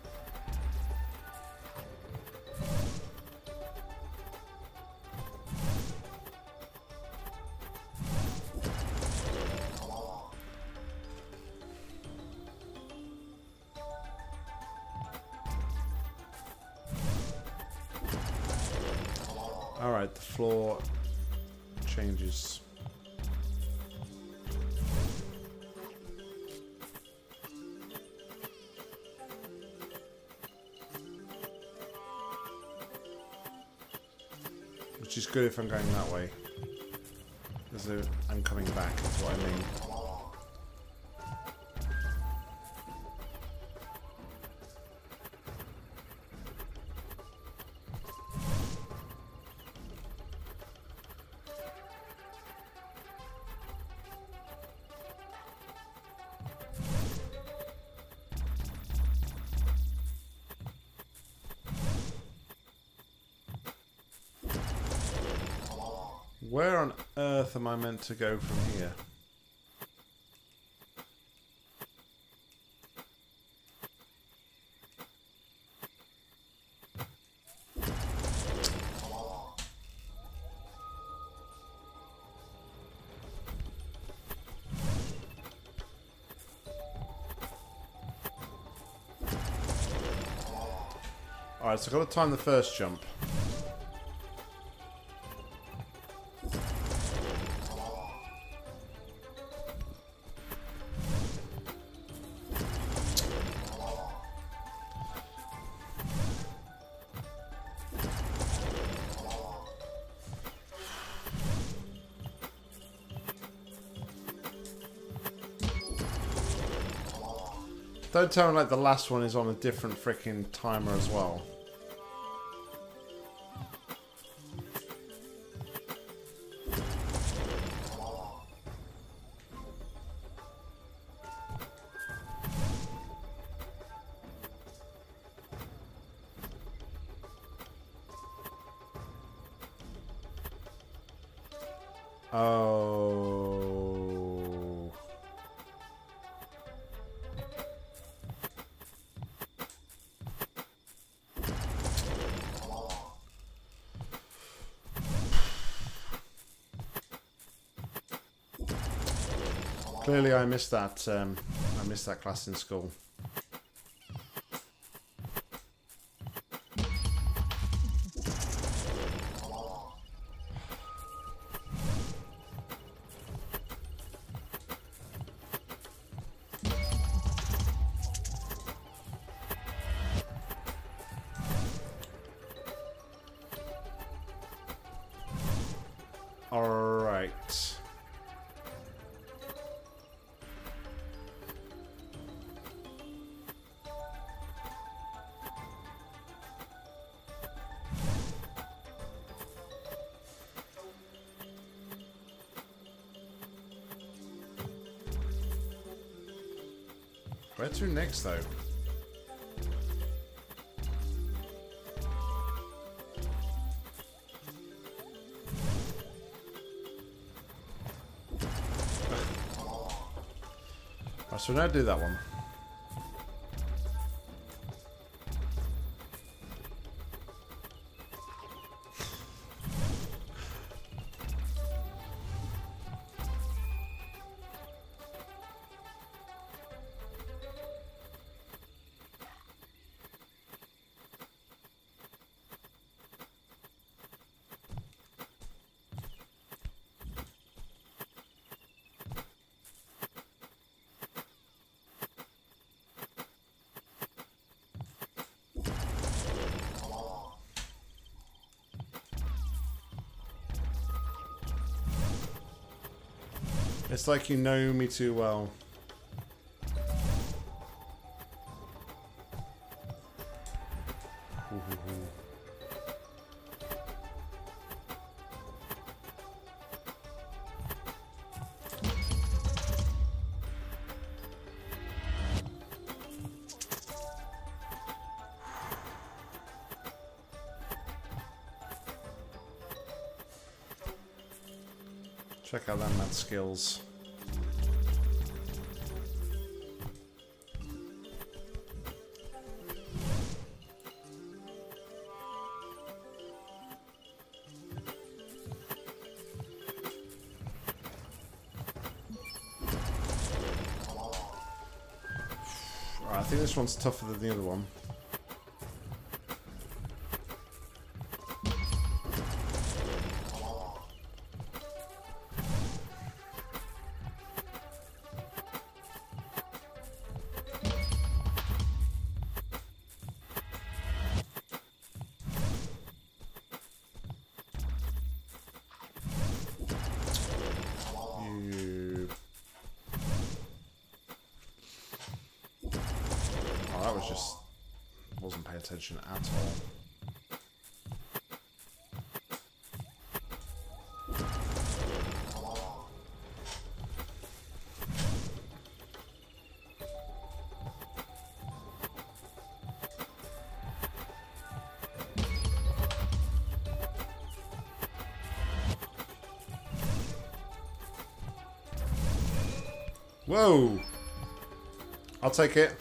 Alright, the floor changes. Which is good if I'm going that way. Because I'm coming back, is what I mean. Where on earth am I meant to go from here? Alright, so I've got to time the first jump. Don't tell me like the last one is on a different freaking timer as well. Oh. Clearly I missed that, um, I missed that class in school. Alright. Where to next, though? Right, so now do that one. It's like you know me too well. Ooh, ooh, ooh. Check out them mad skills. Alright, I think this one's tougher than the other one. Attention at all. Whoa! I'll take it.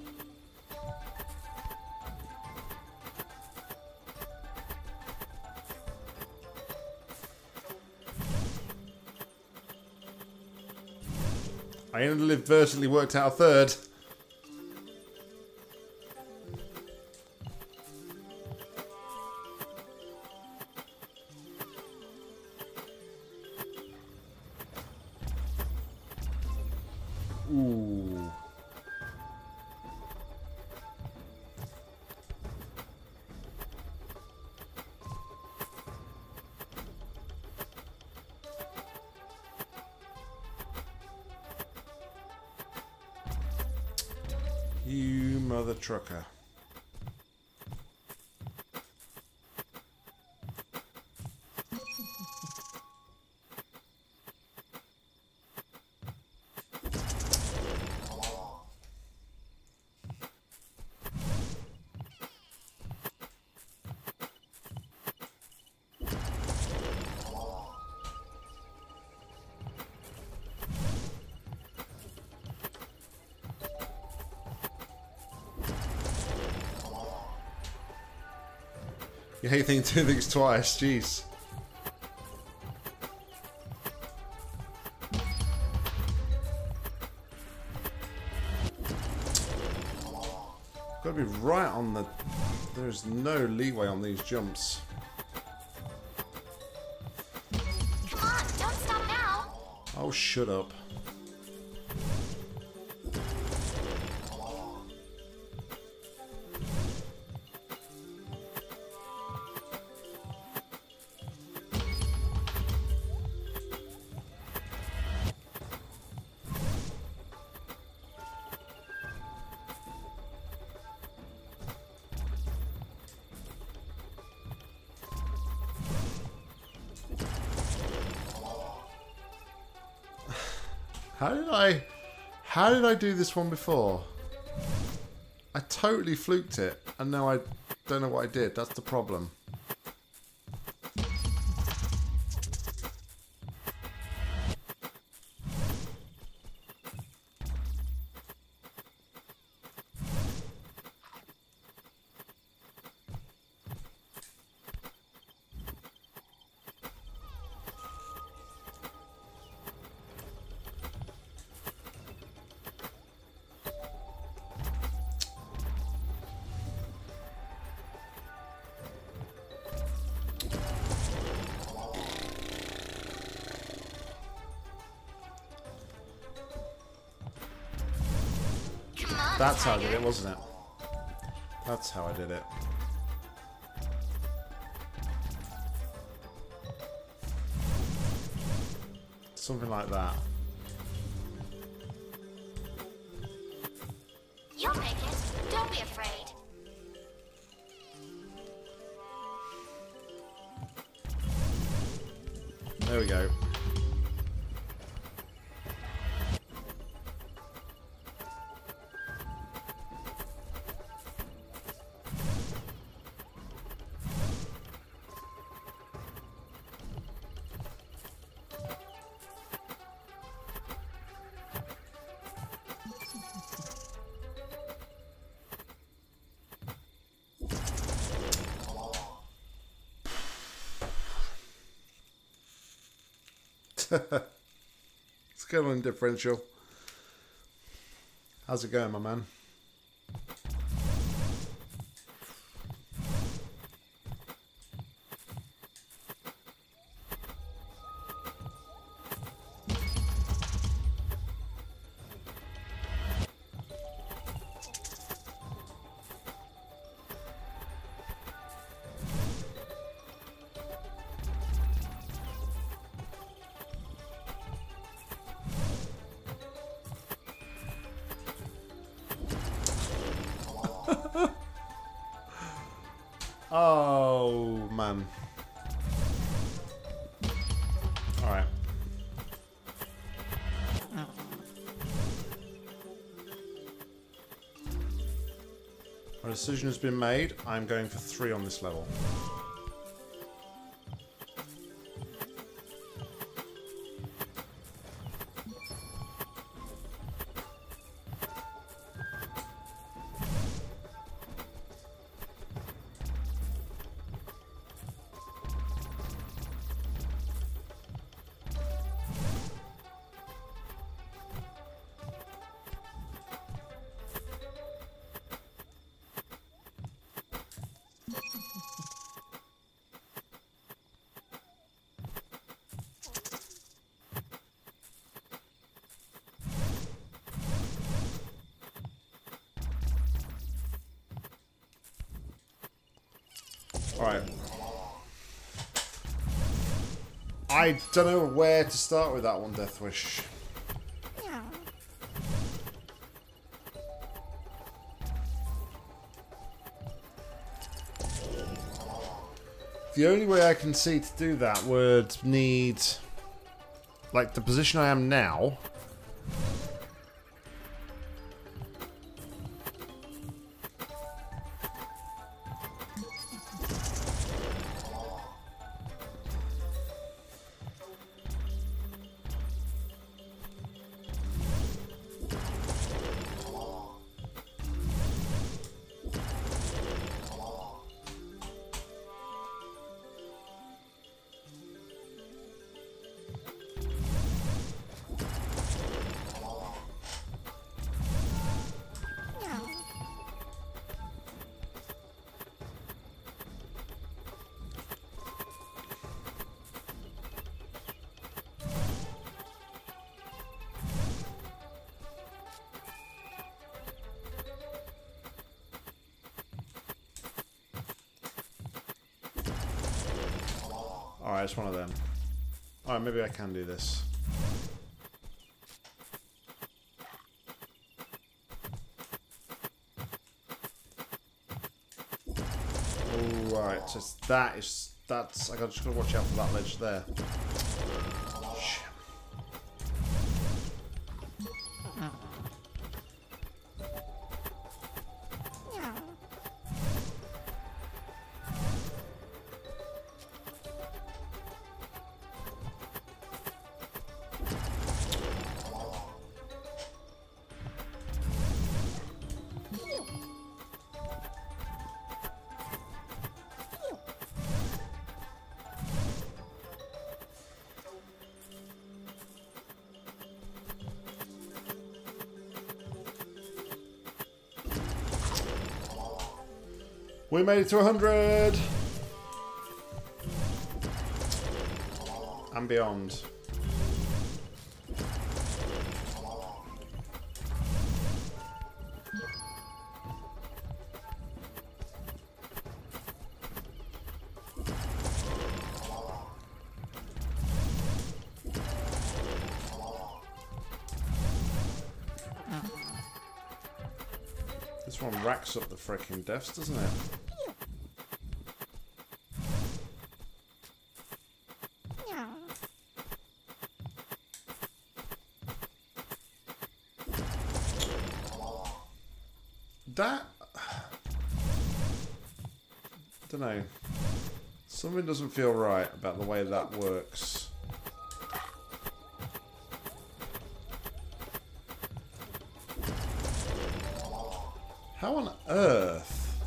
I inadvertently worked out a third. Ooh. You mother trucker. You hate thinking two things twice, jeez. Gotta be right on the... There's no leeway on these jumps. Come on, don't stop now. Oh, shut up. How did I... How did I do this one before? I totally fluked it, and now I don't know what I did. That's the problem. That's how I did it, wasn't it? That's how I did it. Something like that. You'll make it. Don't be afraid. There we go. It's going on differential. How's it going, my man? Oh, man. Alright. A decision has been made. I'm going for three on this level. Alright. I don't know where to start with that one, Deathwish. The only way I can see to do that would need, like, the position I am now. Alright, it's one of them. Alright, maybe I can do this. Alright, so that is... That's... I just gotta watch out for that ledge there. Shit. We made it to one hundred! And beyond. This one racks up the freaking deaths, doesn't it? That... I don't know. Something doesn't feel right about the way that works. How on earth?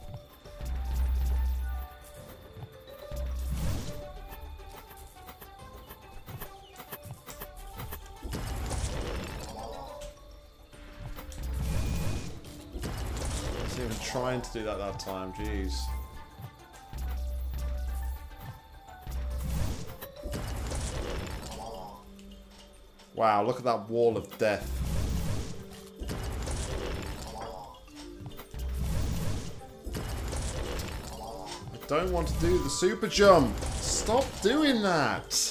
I was even trying to do that that time, jeez. Wow, look at that wall of death. I don't want to do the super jump. Stop doing that.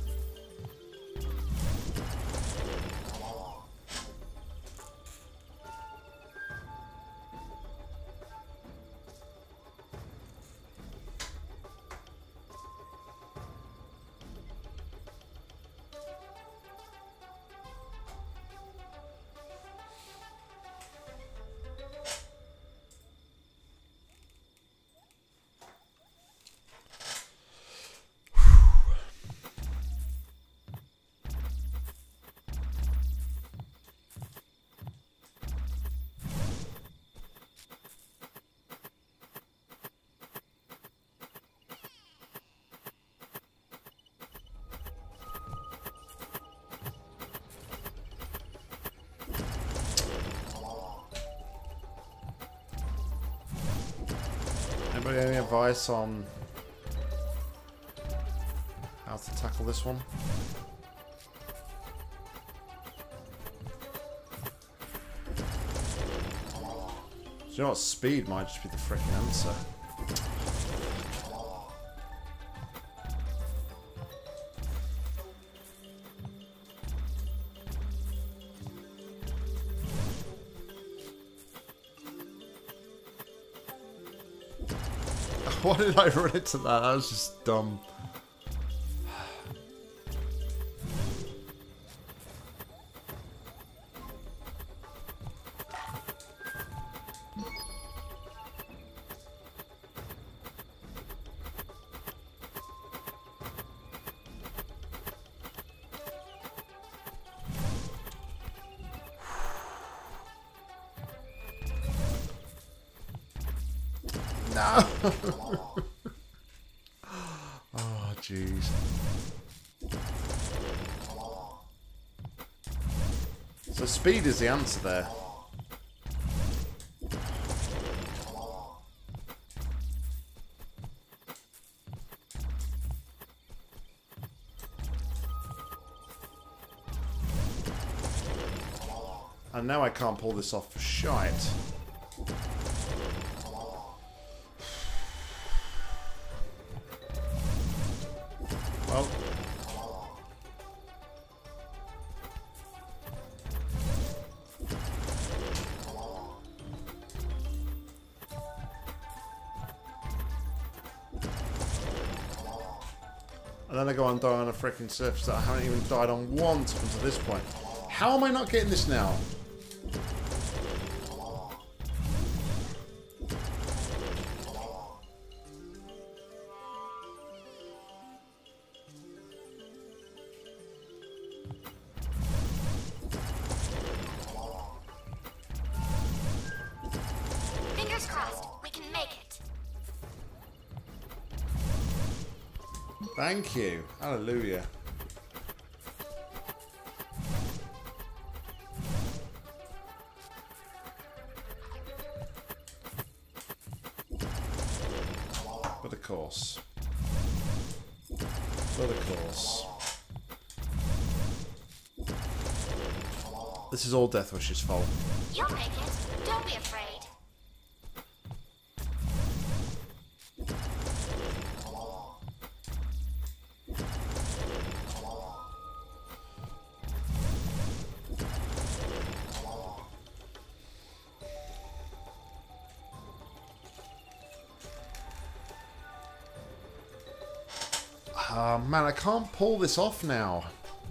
Anybody any advice on how to tackle this one? Do you know what? Speed might just be the freaking answer. Why did I run into that? That was just dumb. No! Oh, jeez. So speed is the answer there. And now I can't pull this off for shite. Well. And then I go and die on a freaking surface that I haven't even died on once up until this point. How am I not getting this now? Fingers crossed, we can make it. Thank you. Hallelujah. But of course. But of course. This is all Deathwish's fault. You'll make it. Don't be afraid. Oh man, I can't pull this off now.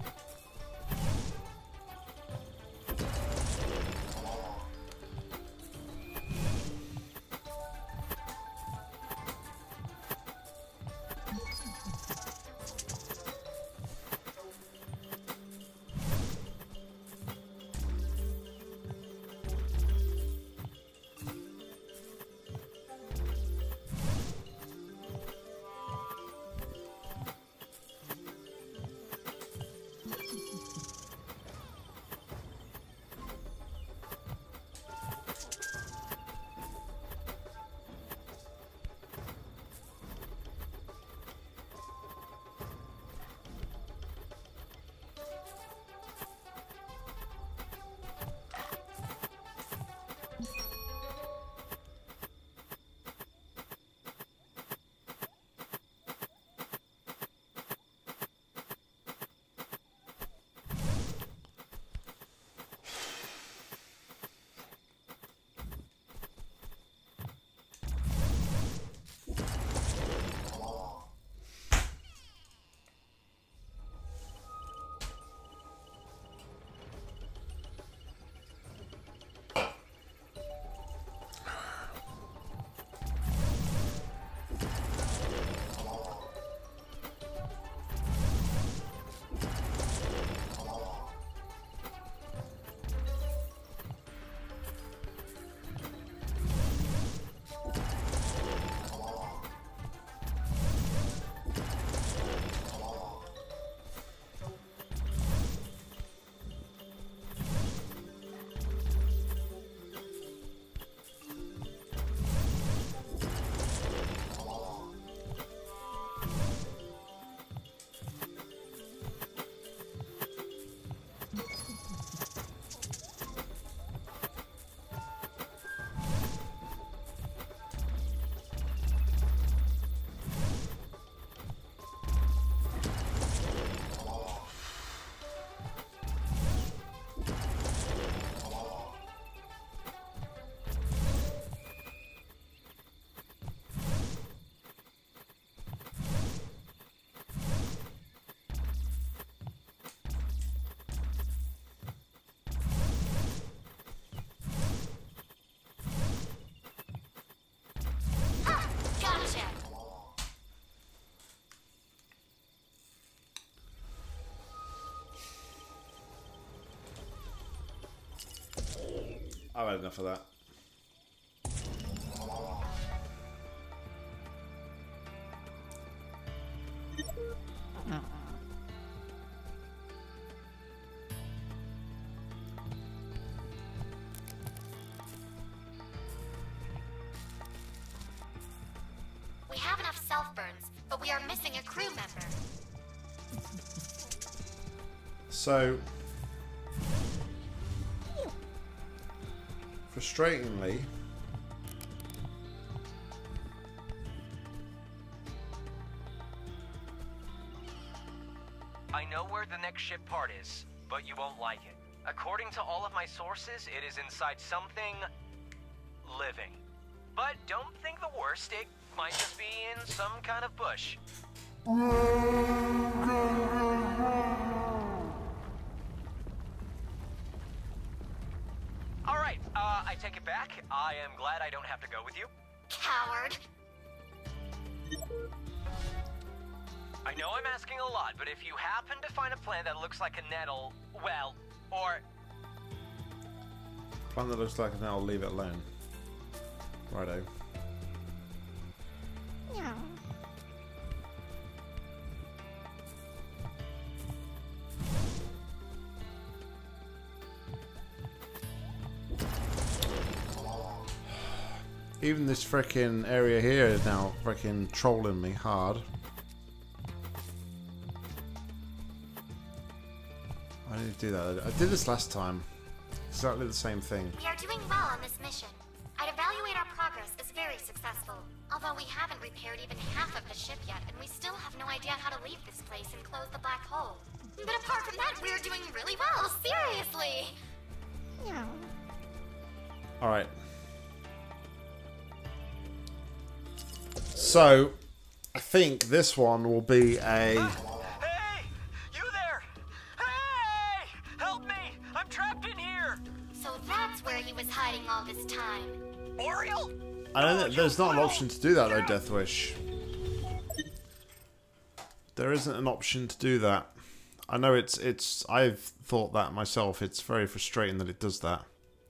I've had enough of that. We have enough self-burns, but we are missing a crew member. So, frustratingly, I know where the next ship part is, but you won't like it. According to all of my sources, it is inside something living. But don't think the worst, it might just be in some kind of bush. Alright, uh, I take it back. I am glad I don't have to go with you. Coward. I know I'm asking a lot, but if you happen to find a plant that looks like a nettle, well, or... Plant that looks like an I'll leave it alone. Righto. Yeah. Even this frickin' area here is now frickin' trolling me hard. I need to do that. I did this last time. Exactly the same thing. We are doing well on this mission. I'd evaluate our progress as very successful. Although we haven't repaired even half of the ship yet, and we still have no idea how to leave this place and close the black hole. But apart from that, we're doing really well, seriously! Yeah. Alright. So, I think this one will be a... Hey! You there! Hey! Help me! I'm trapped in here! So that's where he was hiding all this time. Auriel? I don't think there's not an option to do that though, Deathwish. There isn't an option to do that. I know it's it's I've thought that myself. It's very frustrating that it does that.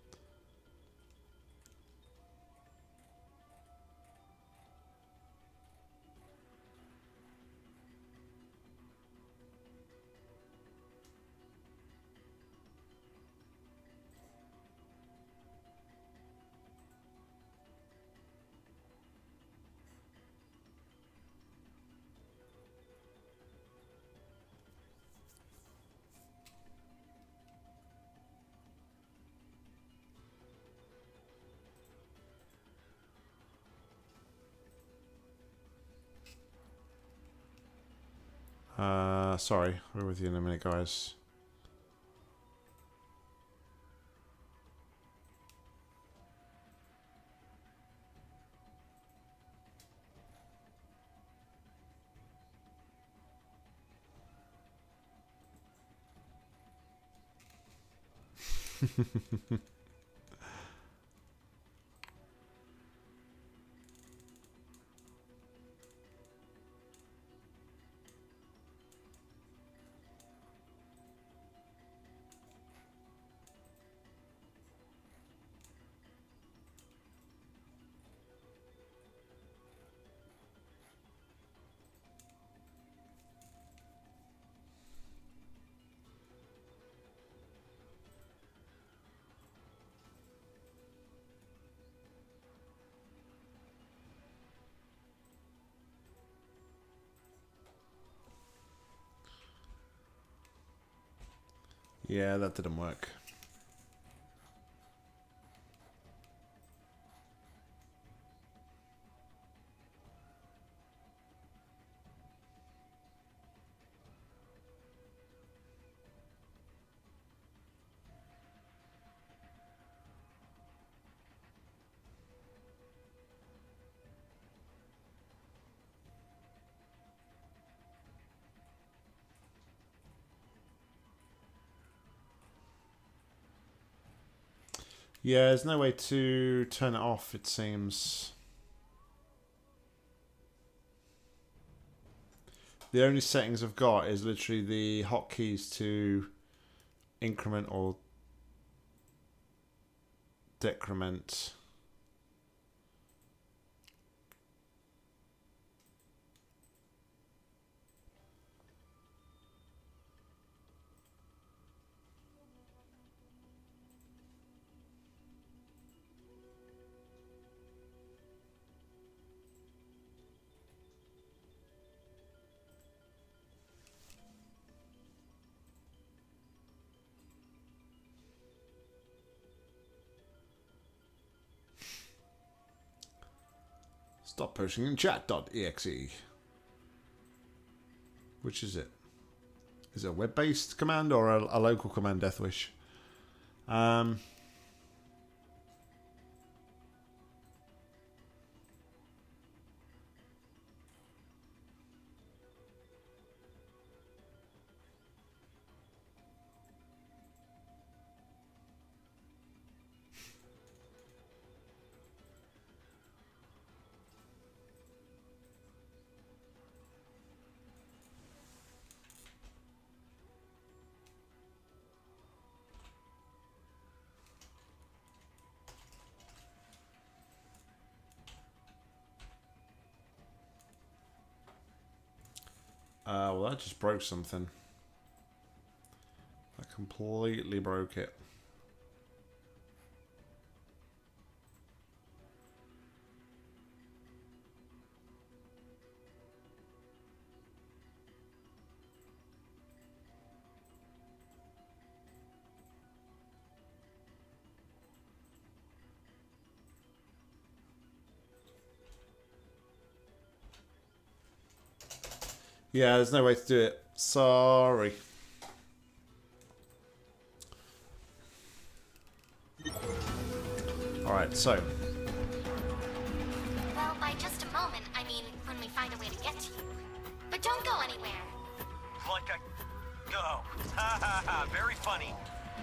Uh, sorry, we're with you in a minute, guys. Yeah, that didn't work. Yeah, there's no way to turn it off, it seems. The only settings I've got is literally the hotkeys to increment or decrement. Stop posting in chat.exe. Which is it? Is it a web-based command or a, a local command, Deathwish? Um... Uh, well, that just broke something. That completely broke it. Yeah, there's no way to do it. Sorry. Alright, so. Well, by just a moment, I mean, when we find a way to get to you. But don't go anywhere. Like I go. Ha ha ha, very funny.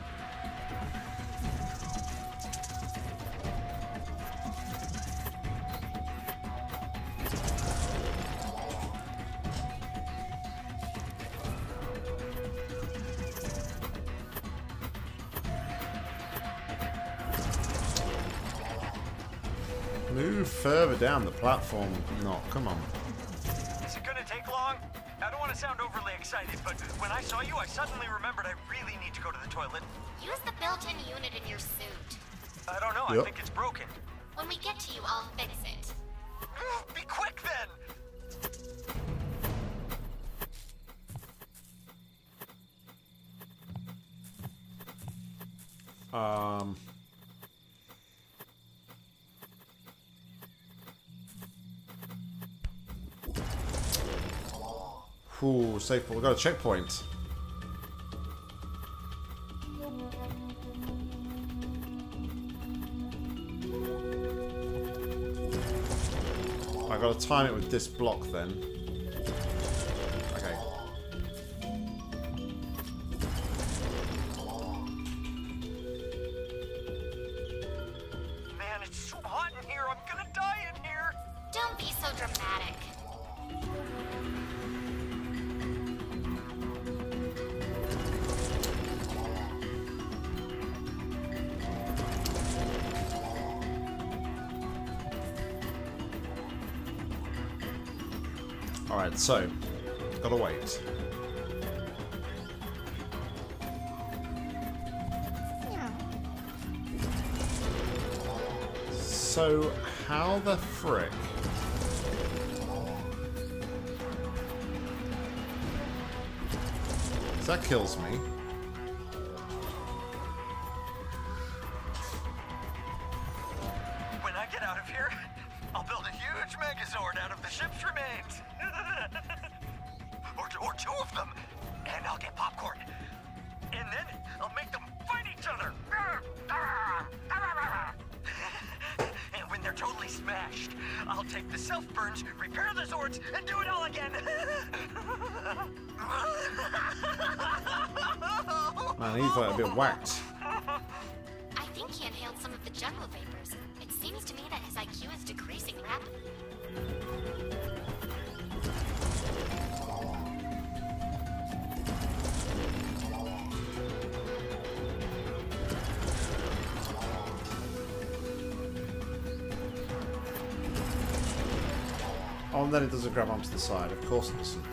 Move further down the platform. No, come on. Is it gonna take long? I don't want to sound overly excited, but when I saw you, I suddenly remembered I really need to go to the toilet. Use the built-in unit in your suit. I don't know, Yep. I think it's broken. When we get to you, I'll fix it. Be quick then! Um. Ooh, safe. We got a checkpoint. I got to time it with this block then. Okay. Man, it's so hot in here, I'm gonna die in here! Don't be so dramatic. Alright, so, gotta wait. So, how the frick? That kills me. When I get out of here, I'll build a huge Megazord out of the ship's remains. or, or two of them. And I'll get popcorn. And then I'll make them fight each other. And when they're totally smashed, I'll take the self-burns, repair the Zords, and do it all again. Man, he's like a bit whacked. I think he inhaled some of the jungle vapors. It seems to me that his I Q is decreasing rapidly. Oh, and then it doesn't grab onto the side. Of course it doesn't.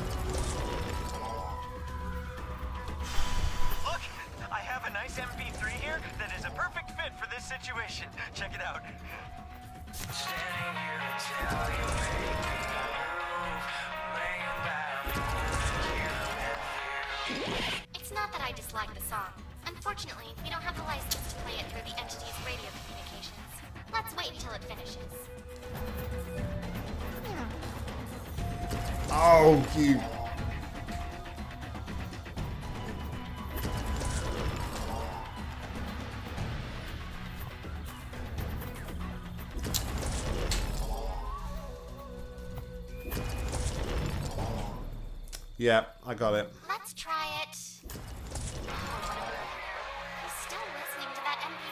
Look, I have a nice M P three here that is a perfect fit for this situation. Check it out. It's not that I dislike the song. Unfortunately, we don't have the license to play it through the entity's radio communications. Let's wait until it finishes. Oh, you. Yeah, I got it. Let's try it. Oh, what a weirdo. He's still listening to that M P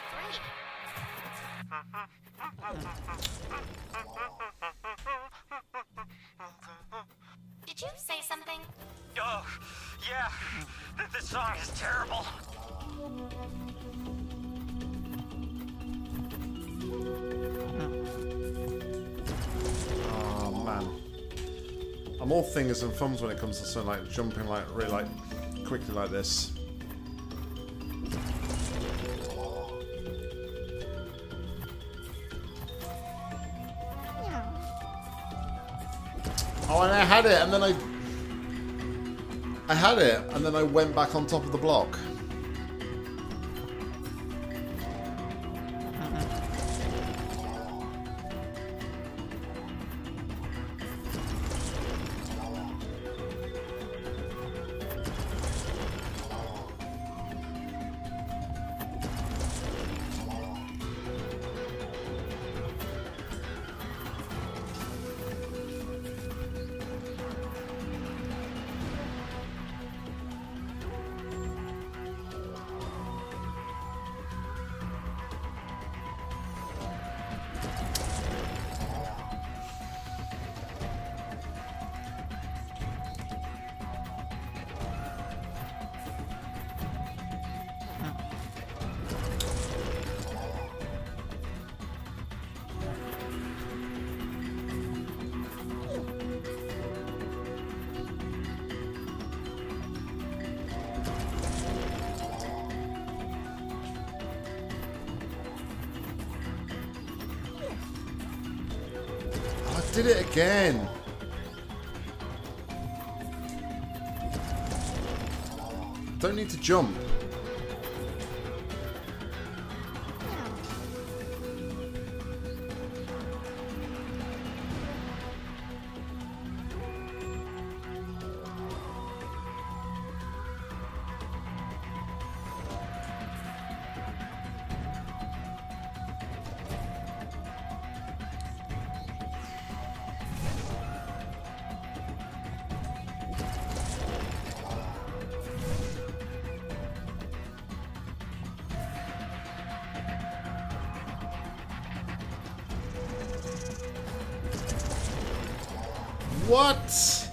three. Did you say something? Oh, yeah. Th- This song is terrible. Oh man, I'm all fingers and thumbs when it comes to something like jumping like really like quickly like this. Oh, and I had it, and then I I had it, and then I went back on top of the block. did it again. Don't need to jump. What?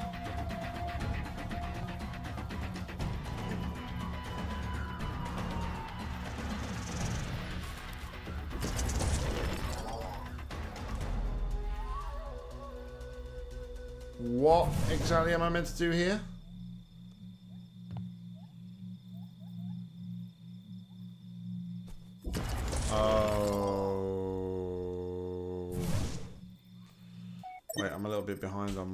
What exactly am I meant to do here? Oh. Wait, I'm a little bit behind on.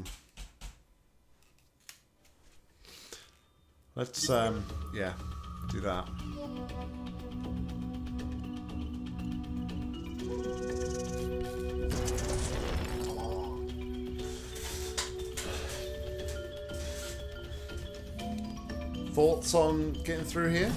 Let's, um, yeah, do that. Thoughts on getting through here?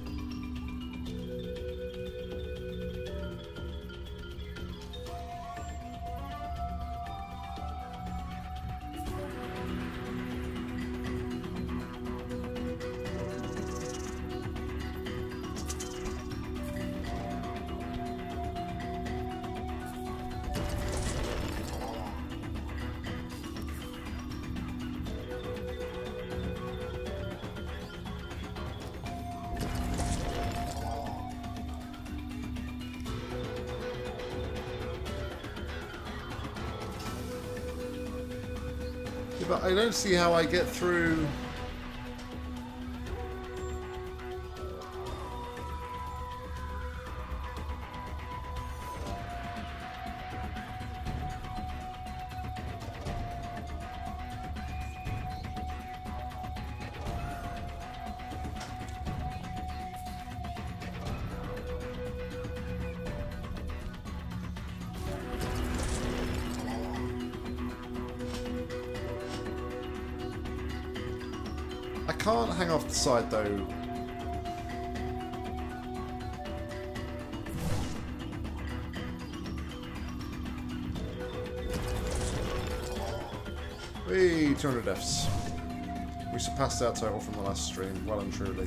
But I don't see how I get through. I can't hang off the side though. Whee, two hundred deaths. We surpassed our total from the last stream, well and truly.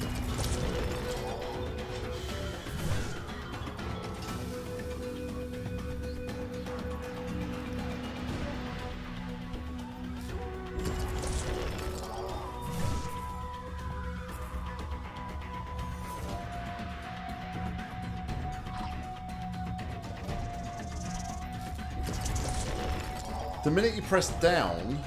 The minute you press down,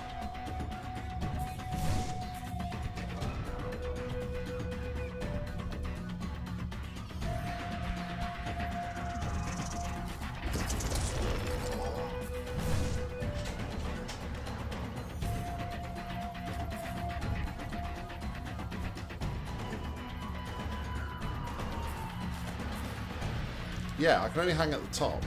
yeah, I can only hang at the top.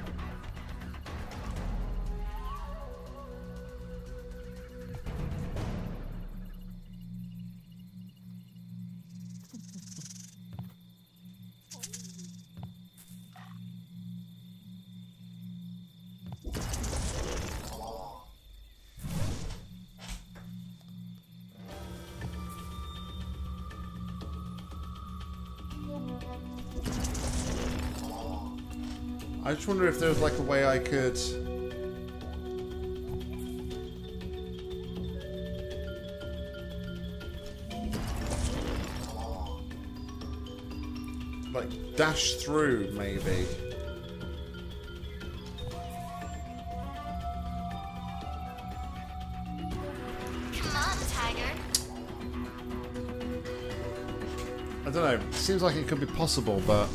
I just wonder if there was like a way I could like dash through, maybe. Come on, Tiger. I don't know. Seems like it could be possible, but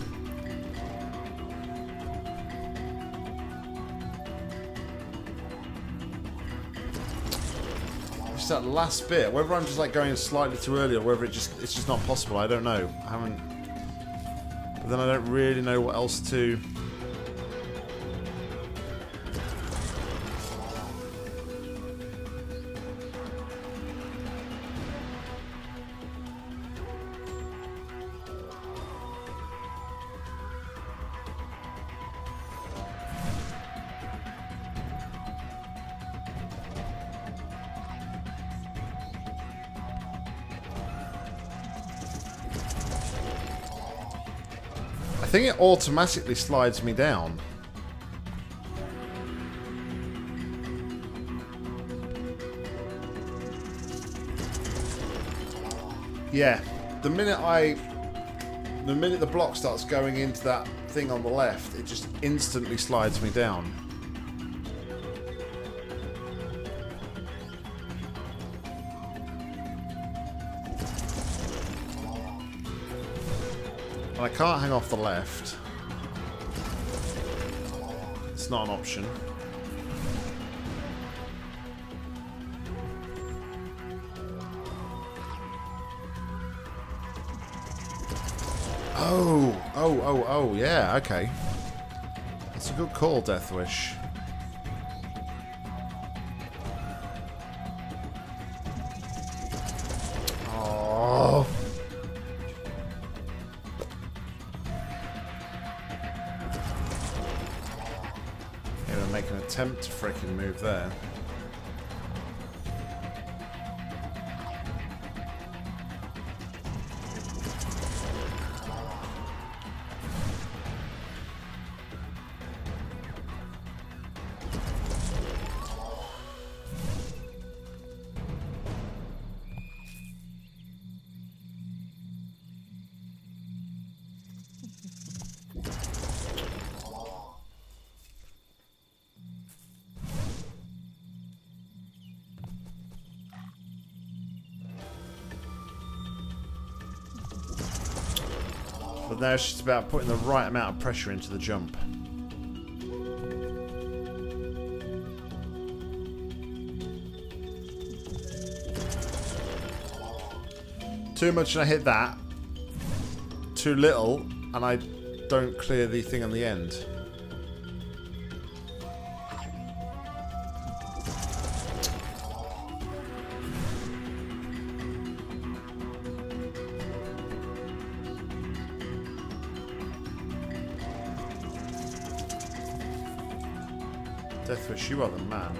It's that last bit. Whether I'm just like going slightly too early or whether it just it's just not possible, I don't know. I haven't. But then I don't really know what else to. I think it automatically slides me down. Yeah, the minute I, the minute the block starts going into that thing on the left, it just instantly slides me down. And I can't hang off the left. It's not an option. Oh, oh, oh, oh, yeah, okay. That's a good call, Deathwish. Oh. Make an attempt to freaking move there. But now it's just about putting the right amount of pressure into the jump. Too much and I hit that. Too little and I don't clear the thing on the end. Deathwish, you are the man.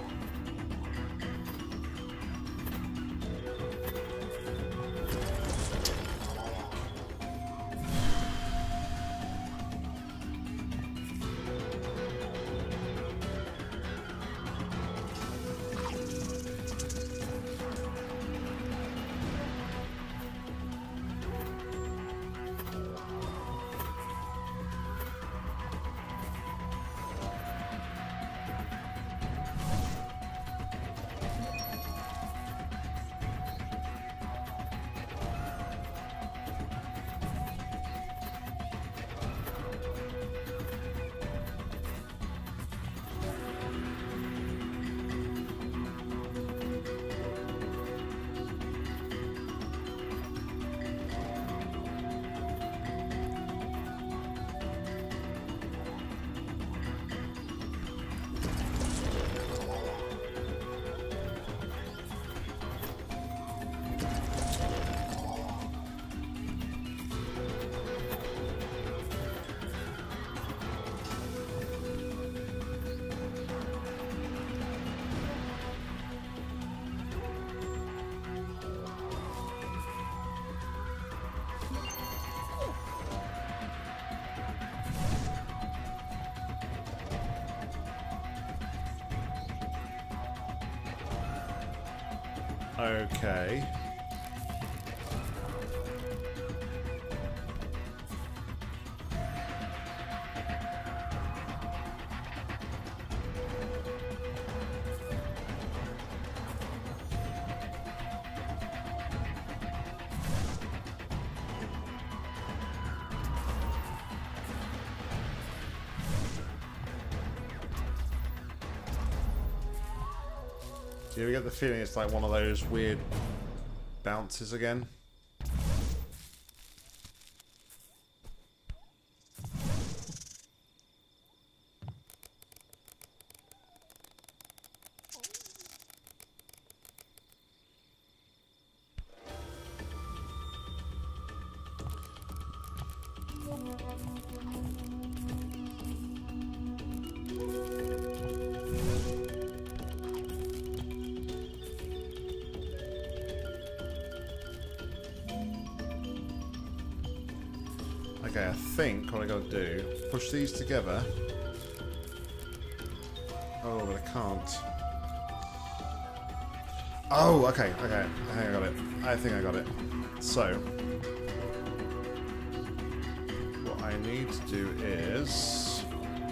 Okay. Do you get the feeling it's like one of those weird bounces again? Okay, I think what I gotta do, push these together. Oh, but I can't. Oh, okay, okay. I think I got it. I think I got it. So, what I need to do is...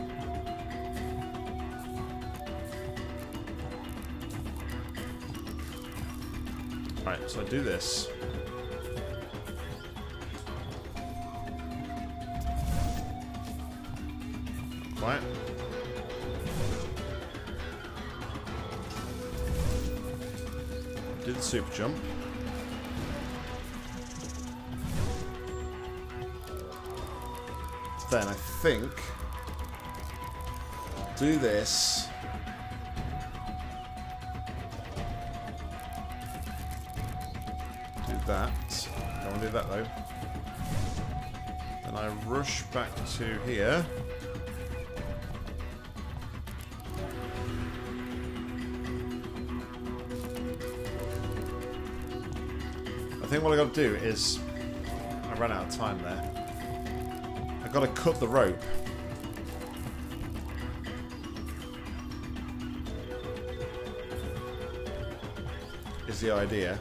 Alright, so I do this. Right. Do the super jump. Then I think do this. Do that. Don't want to do that though. Then I rush back to here. I think what I got to do is, I ran out of time there. I got to cut the rope. Is the idea.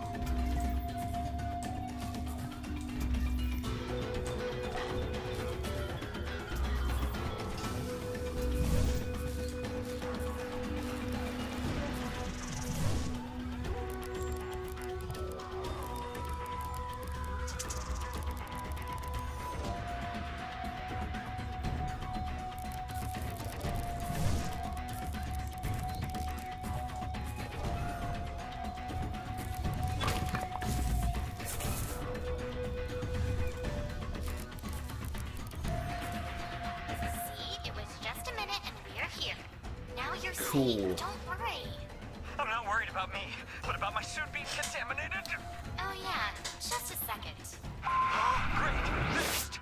Cool. Don't worry. I'm not worried about me, but about my suit being contaminated. Oh yeah, just a second. Oh, great. Next.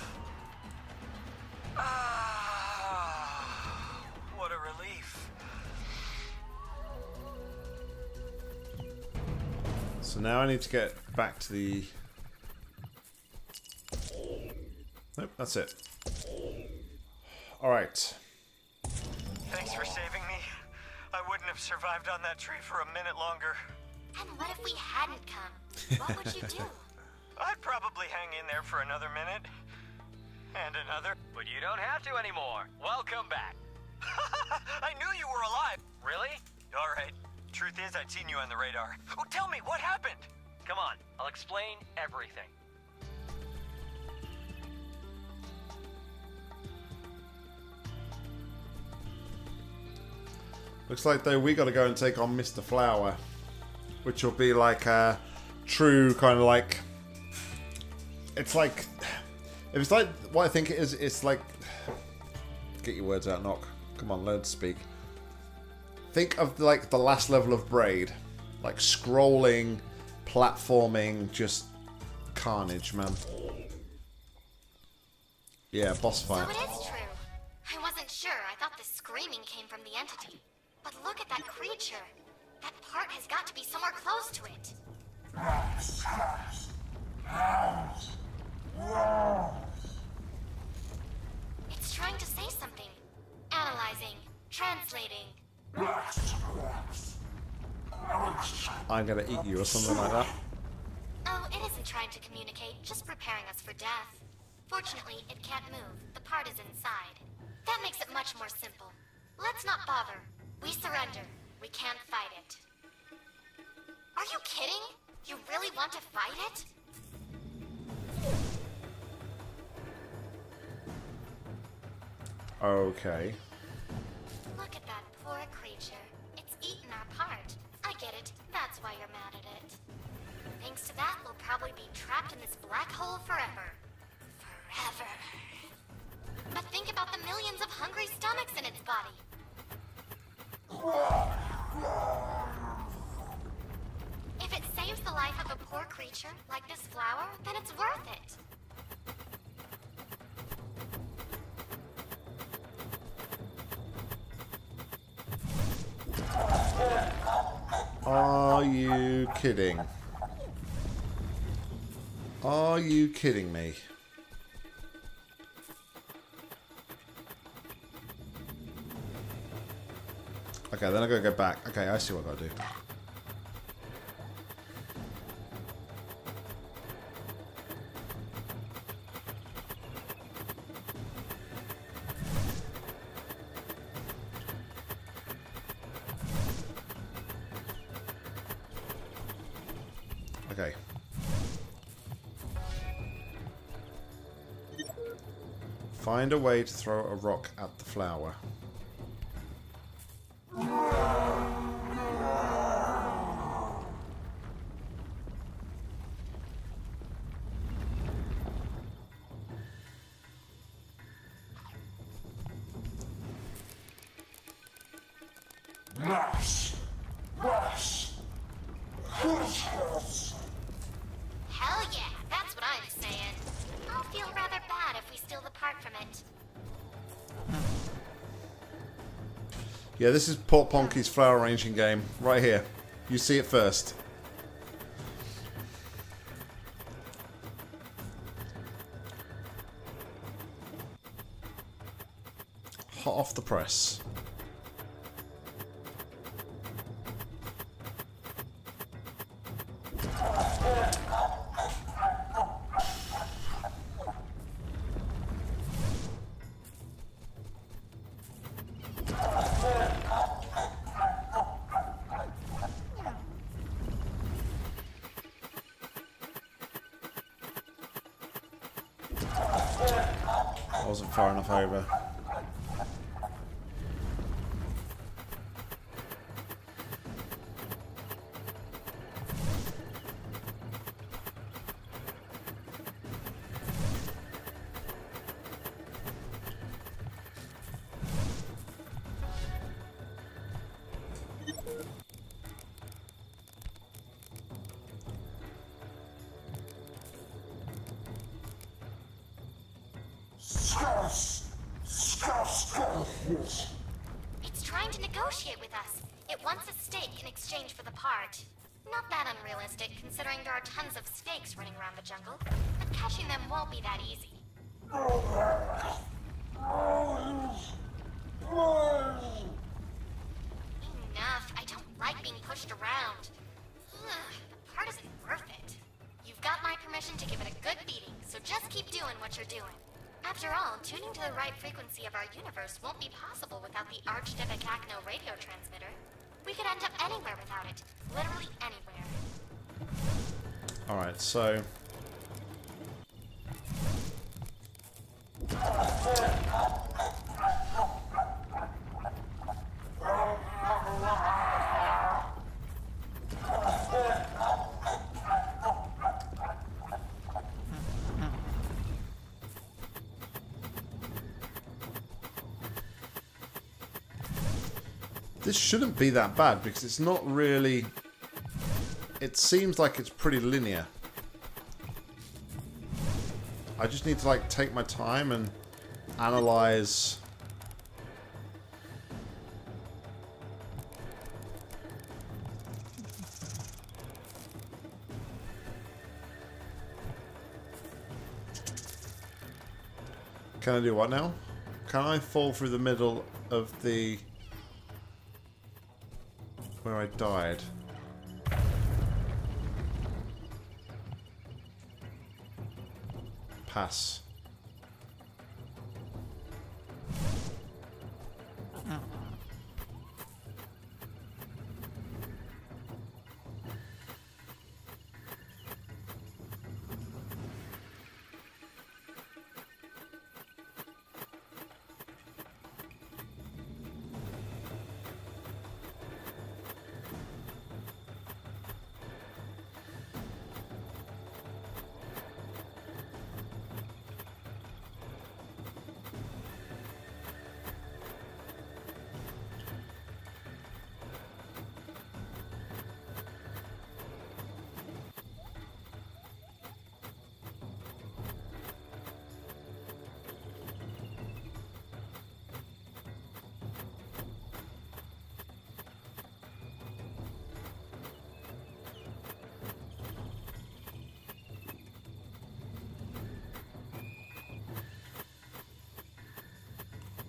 Ah, what a relief. So now I need to get back to the... Nope, that's it. Alright. Thanks for saving me. I wouldn't have survived on that tree for a minute longer. And what if we hadn't come? What would you do? I'd probably hang in there for another minute. And another. But you don't have to anymore. Welcome back. I knew you were alive. Really? Alright. Truth is, I'd seen you on the radar. Oh, tell me, what happened? Come on, I'll explain everything. Looks like though we got to go and take on Mister Flower, which will be like a true kind of like. It's like, if it's like what I think it is, it's like. Get your words out, Nock. Come on, learn to speak. Think of like the last level of Braid, like scrolling, platforming, just carnage, man. Yeah, boss fight. So it is true. I wasn't sure. I thought the screaming came from the entity. But look at that creature. That part has got to be somewhere close to it. It's trying to say something. Analyzing. Translating. I'm gonna eat you or something like that. Oh, it isn't trying to communicate, just preparing us for death. Fortunately, it can't move. The part is inside. That makes it much more simple. Let's not bother. We surrender. We can't fight it. Are you kidding? You really want to fight it? Okay. Look at that poor creature. It's eaten our part. I get it. That's why you're mad at it. Thanks to that, we'll probably be trapped in this black hole forever. Forever. But think about the millions of hungry stomachs in its body. If it saves the life of a poor creature, like this flower, then it's worth it. Are you kidding? Are you kidding me? Okay, then I gotta go back. Okay, I see what I gotta do. Okay. Find a way to throw a rock at the flower. Hell yeah, that's what I'm saying. I'll feel rather bad if we steal the part from it. Yeah, this is Port Ponky's flower arranging game. Right here. You see it first. Hot off the press. I wasn't far enough over. It's trying to negotiate with us. It wants a stake in exchange for the part. Not that unrealistic, considering there are tons of snakes running around the jungle, but catching them won't be that easy. Enough. I don't like being pushed around. Ugh, the part isn't worth it. You've got my permission to give it a good beating, so just keep doing what you're doing. After all, tuning to the right frequency of our universe won't be possible without the Archdevicacno radio transmitter. We could end up anywhere without it. Literally anywhere. Alright, so... This shouldn't be that bad because it's not really... It seems like it's pretty linear. I just need to like take my time and analyze... Can I do what now? Can I fall through the middle of the... where I died? Pass.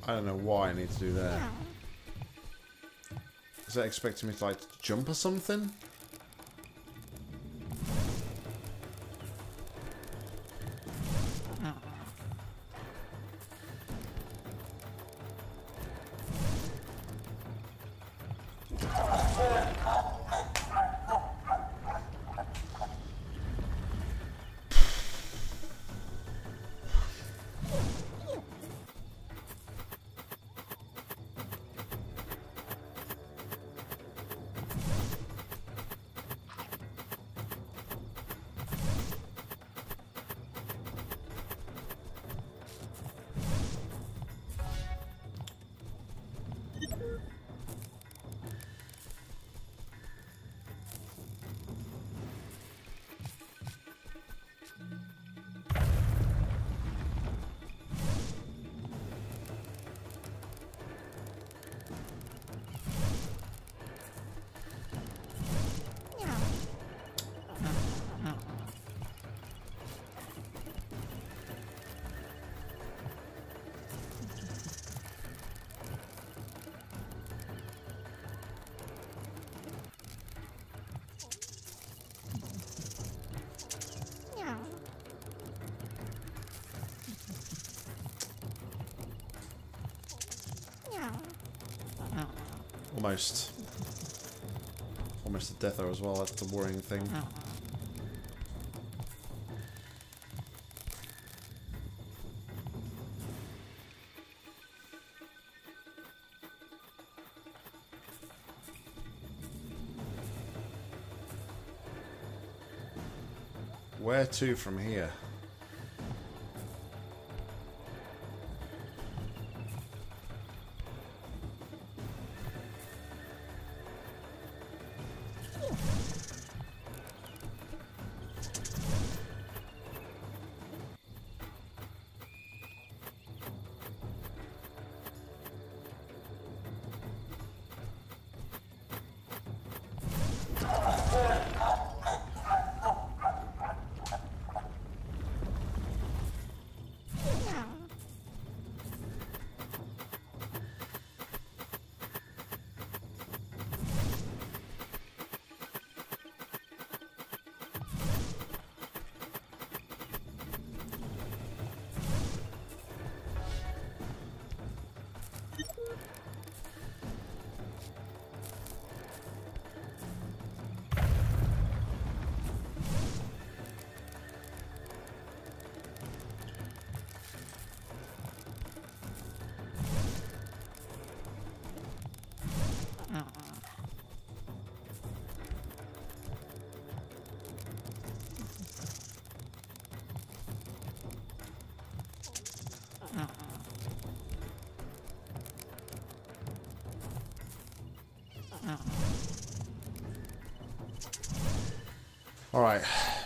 I don't know why I need to do that. Is that expecting me to like jump or something? Almost. Almost a death there as well, that's the worrying thing. Where to from here? All right.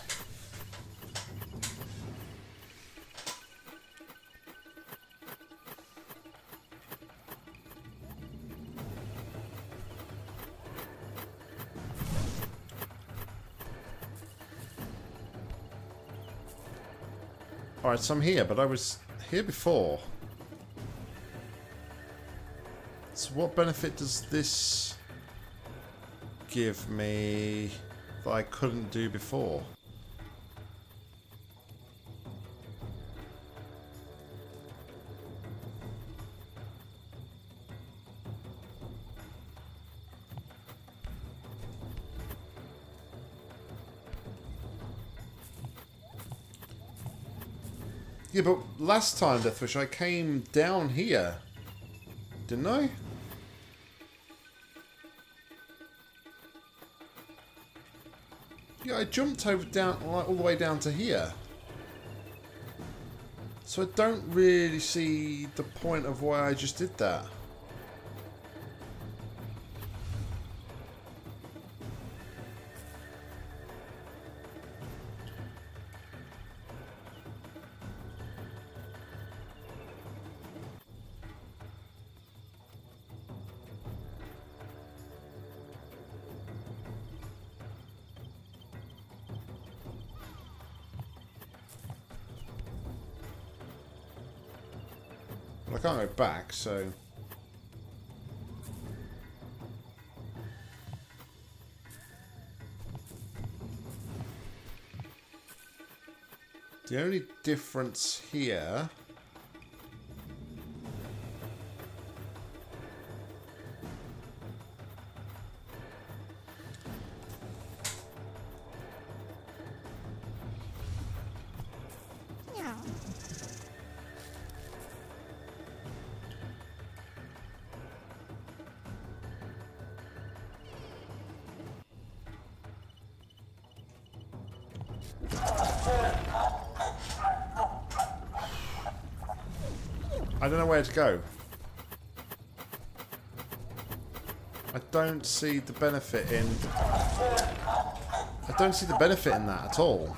All right, so I'm here, but I was here before. So what benefit does this give me that I couldn't do before? Yeah, but last time, Deathwish, I came down here, didn't I? Yeah, I jumped over down, like, all the way down to here. So I don't really see the point of why I just did that. I can't go back, so... The only difference here... I don't know where to go. I don't see the benefit in... I don't see the benefit in that at all.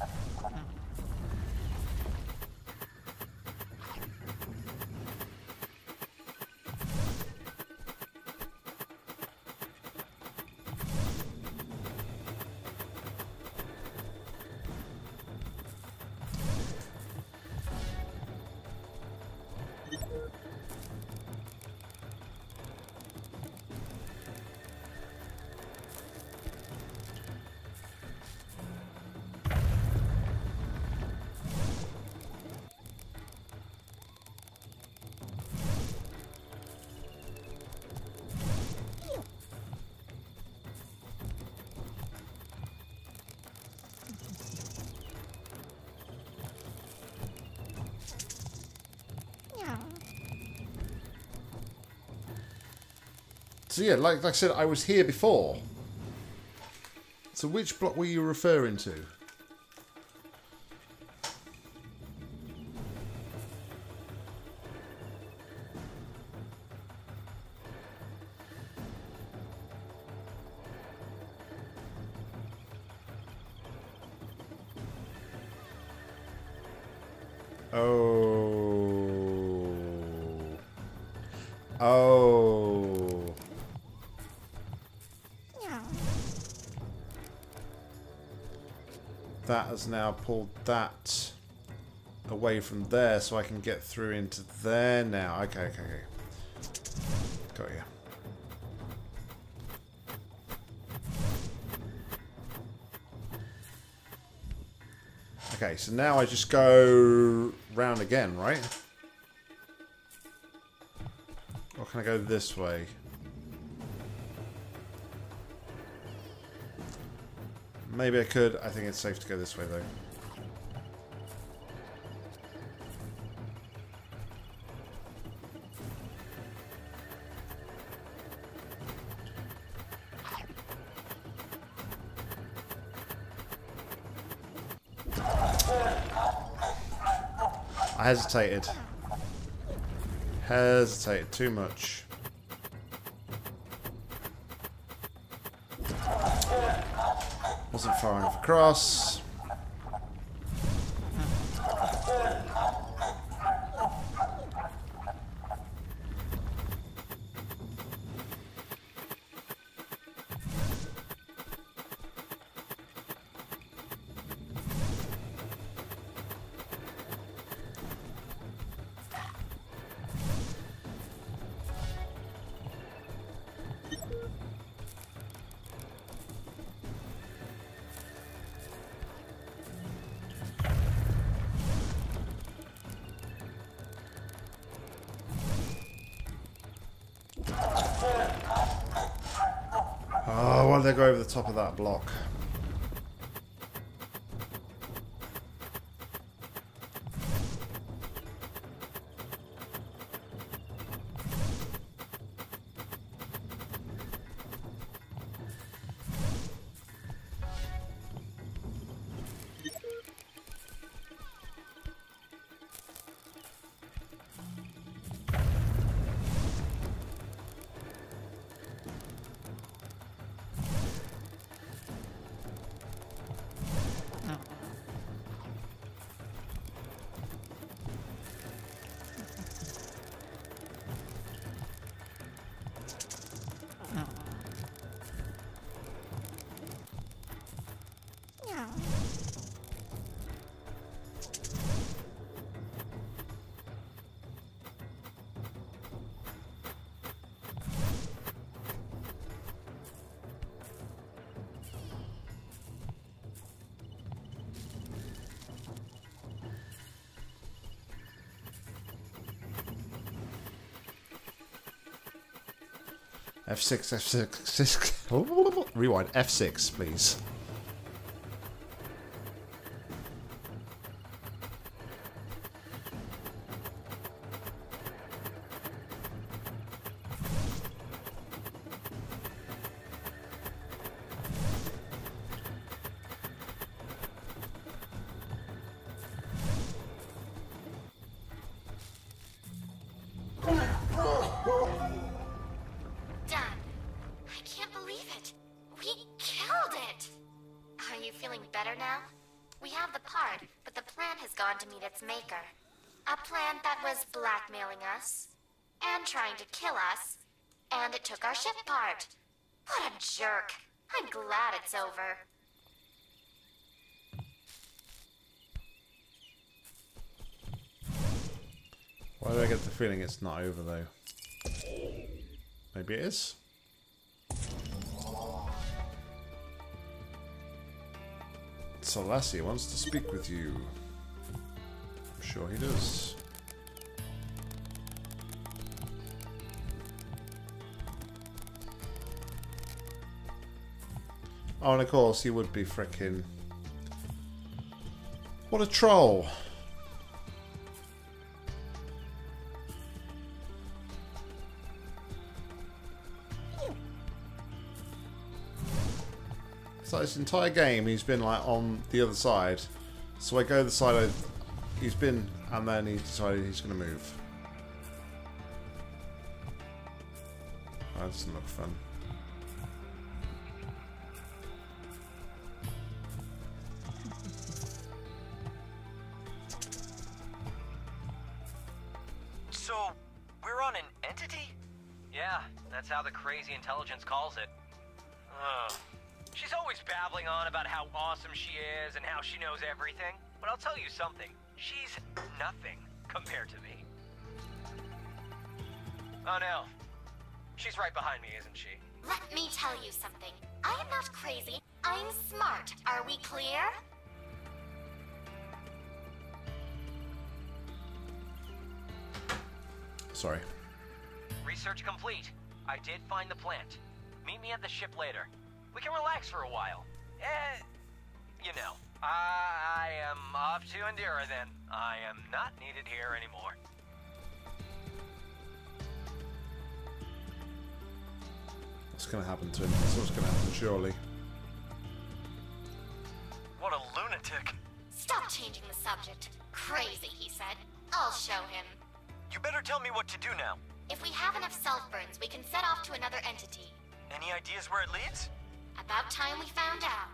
So yeah, like, like I said, I was here before. So which block were you referring to? Oh. Oh. That has now pulled that away from there so I can get through into there now. Okay, okay, okay. Got you. Okay, so now I just go round again, right? Or can I go this way? Maybe I could. I think it's safe to go this way, though. I hesitated. Hesitated too much. Wasn't far enough across. Oh, why did they go over the top of that block? F six, F six, rewind, F six, please. Maker. A plan that was blackmailing us, and trying to kill us, and it took our ship part. What a jerk. I'm glad it's over. Why do I get the feeling it's not over though? Maybe it is? Selassie wants to speak with you. Sure he does. Oh, and of course he would be frickin'... What a troll! It's like this entire game he's been like on the other side. So I go the side I... He's been, and then he decided he's going to move. That doesn't look fun. So, we're on an entity? Yeah, that's how the crazy intelligence calls it. Ugh. She's always babbling on about how awesome she is and how she knows everything. But I'll tell you something. She's nothing compared to me. Oh no. She's right behind me, isn't she? Let me tell you something. I am not crazy. I'm smart. Are we clear? Sorry. Research complete. I did find the plant. Meet me at the ship later. We can relax for a while. Eh, you know. I am off to Endera then. I am not needed here anymore. What's going to happen to him? That's what's going to happen, surely. What a lunatic. Stop changing the subject. Crazy, he said. I'll show him. You better tell me what to do now. If we have enough self-burns, we can set off to another entity. Any ideas where it leads? About time we found out.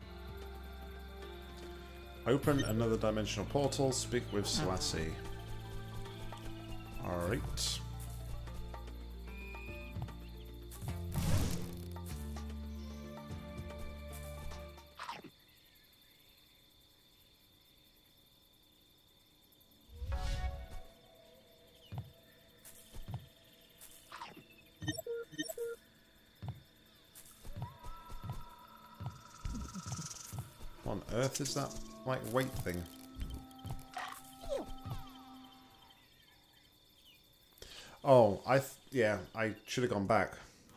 Open another dimensional portal. Speak with Selassie. Alright. What on earth is that? Like weight thing. Oh, I th yeah, I should have gone back.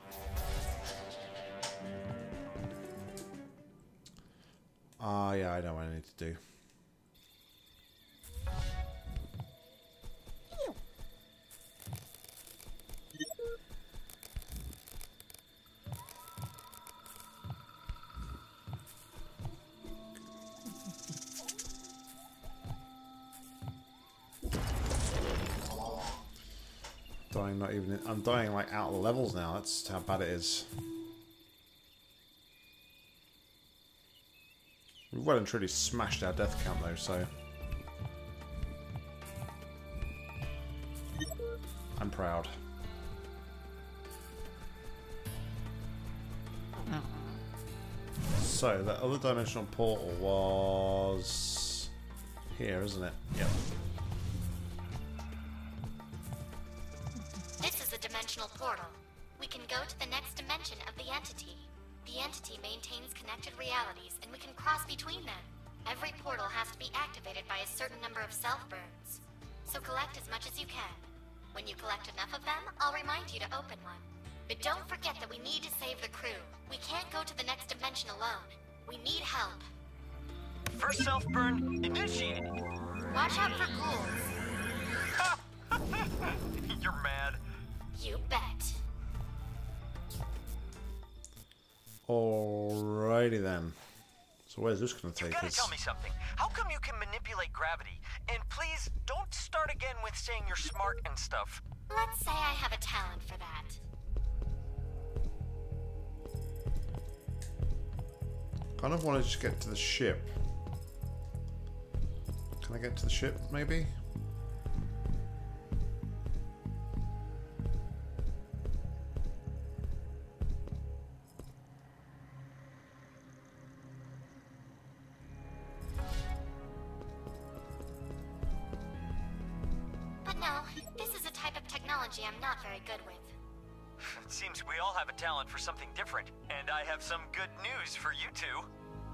Ah, uh, yeah, I know what I need to do. Dying, not even. I'm dying like out of the levels now. That's how bad it is. We've well and truly smashed our death count though, so I'm proud. So that other dimensional portal was here, isn't it? Yep. Portal. We can go to the next dimension of the entity. The entity maintains connected realities, and we can cross between them. Every portal has to be activated by a certain number of self-burns. So collect as much as you can. When you collect enough of them, I'll remind you to open one. But don't forget that we need to save the crew. We can't go to the next dimension alone. We need help. First self-burn initiated. Watch out for ghouls. You're mad. You bet. Alrighty then. So where's this going to You take gotta us? tell me something. How come you can manipulate gravity? And please, don't start again with saying you're smart and stuff. Let's say I have a talent for that. Kind of want to just get to the ship. Can I get to the ship, maybe? But no, this is a type of technology I'm not very good with. It seems we all have a talent for something different, and I have some good news for you two.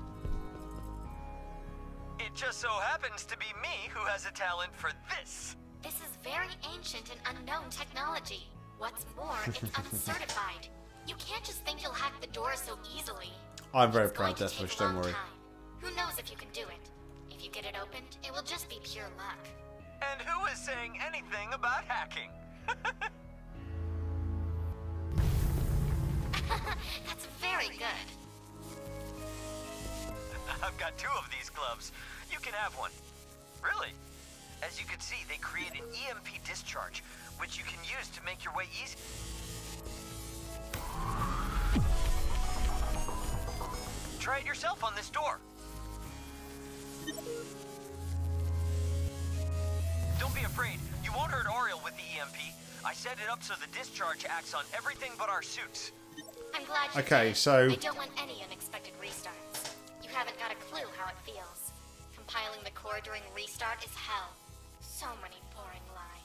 It just so happens to be me who has a talent for this. This is very ancient and unknown technology. What's more, it's uncertified. You can't just think you'll hack the door so easily. I'm very It's proud, going to Deathwish, take a don't long worry. time. Who knows if you can do it? If you get it opened, it will just be pure luck. And who is saying anything about hacking? That's very good. I've got two of these gloves. You can have one. Really? As you can see, they create an E M P discharge, which you can use to make your way easy. Try it yourself on this door. Don't be afraid. You won't hurt Auriel with the E M P. I set it up so the discharge acts on everything but our suits. I'm glad you Okay, did. so- I don't want any unexpected restarts. You haven't got a clue how it feels. Compiling the core during restart is hell. So many boring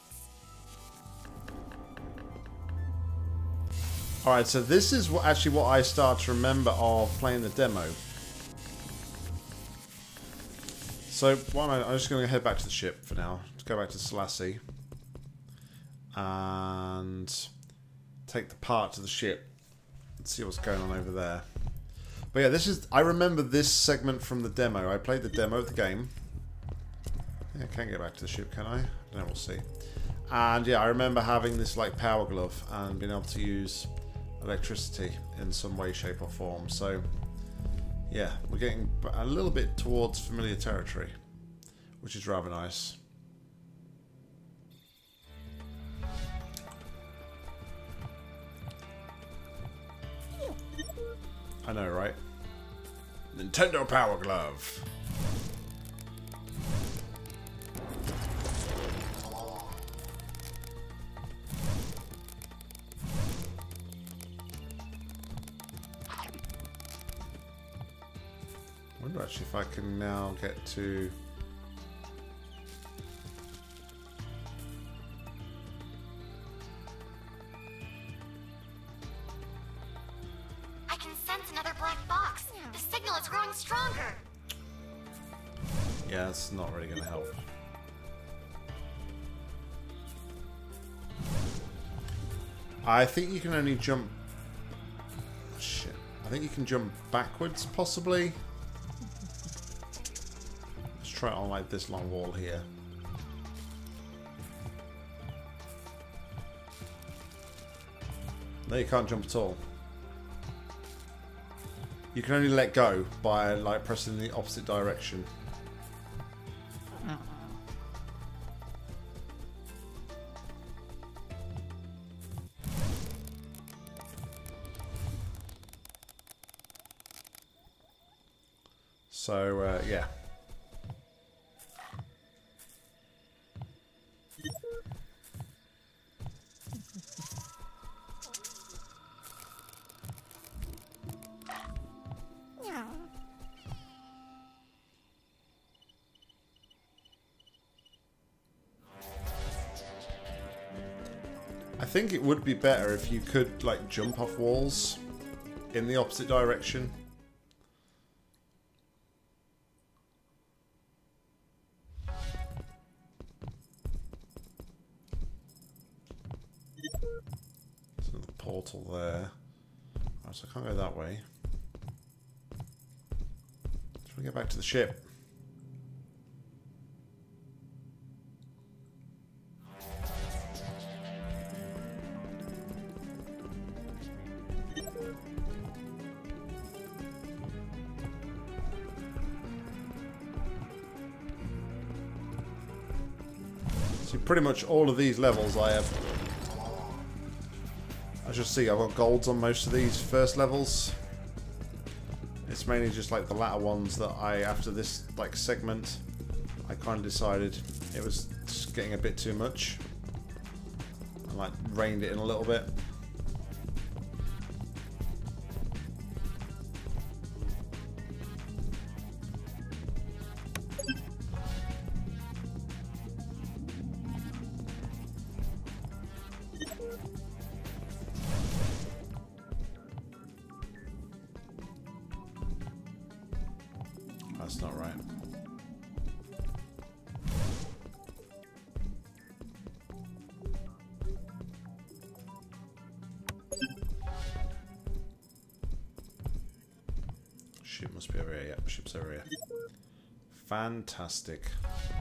lines. Alright, so this is what, actually what I start to remember of playing the demo. So, why don't I, I'm just going to head back to the ship for now. Let's go back to Selassie. And take the part to the ship. Let's see what's going on over there. But yeah, this is... I remember this segment from the demo. I played the demo of the game. Yeah, I can't get back to the ship, can I? I don't know, we'll see. And yeah, I remember having this like power glove and being able to use electricity in some way, shape or form. So yeah, we're getting a little bit towards familiar territory, which is rather nice. I know, right? Nintendo Power Glove. I wonder actually if I can now get to... I can sense another black box. The signal is growing stronger. Yeah, that's not really going to help. I think you can only jump... Shit. I think you can jump backwards, possibly. Let's try it on like this long wall here. No, you can't jump at all. You can only let go by like pressing the opposite direction. So, uh, yeah. I think it would be better if you could, like, jump off walls in the opposite direction. portal there. Right, so I can't go that way. Should we get back to the ship? Pretty much all of these levels I have, as you'll see, I've got golds on most of these first levels. It's mainly just like the latter ones that I, after this like segment, I kind of decided it was just getting a bit too much and like reined it in a little bit. That's not right. Ship must be over here. Yep, ship's over here. Fantastic.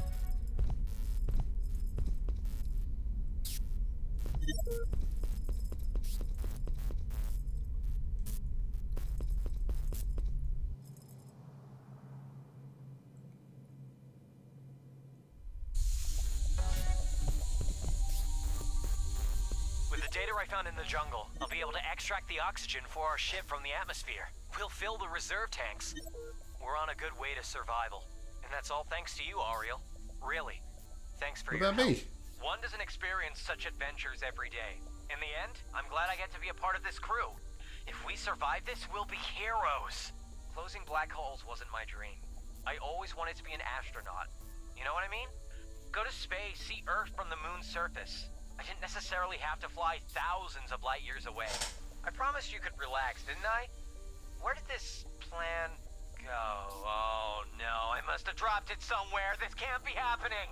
I found in the jungle, I'll be able to extract the oxygen for our ship from the atmosphere. We'll fill the reserve tanks. We're on a good way to survival. And that's all thanks to you, Auriel. Really. Thanks for what your about help. me? One doesn't experience such adventures every day. In the end, I'm glad I get to be a part of this crew. If we survive this, we'll be heroes. Closing black holes wasn't my dream. I always wanted to be an astronaut. You know what I mean? Go to space, see Earth from the moon's surface. I didn't necessarily have to fly thousands of light years away. I promised you could relax, didn't I? Where did this plan go? Oh no, I must have dropped it somewhere. This can't be happening.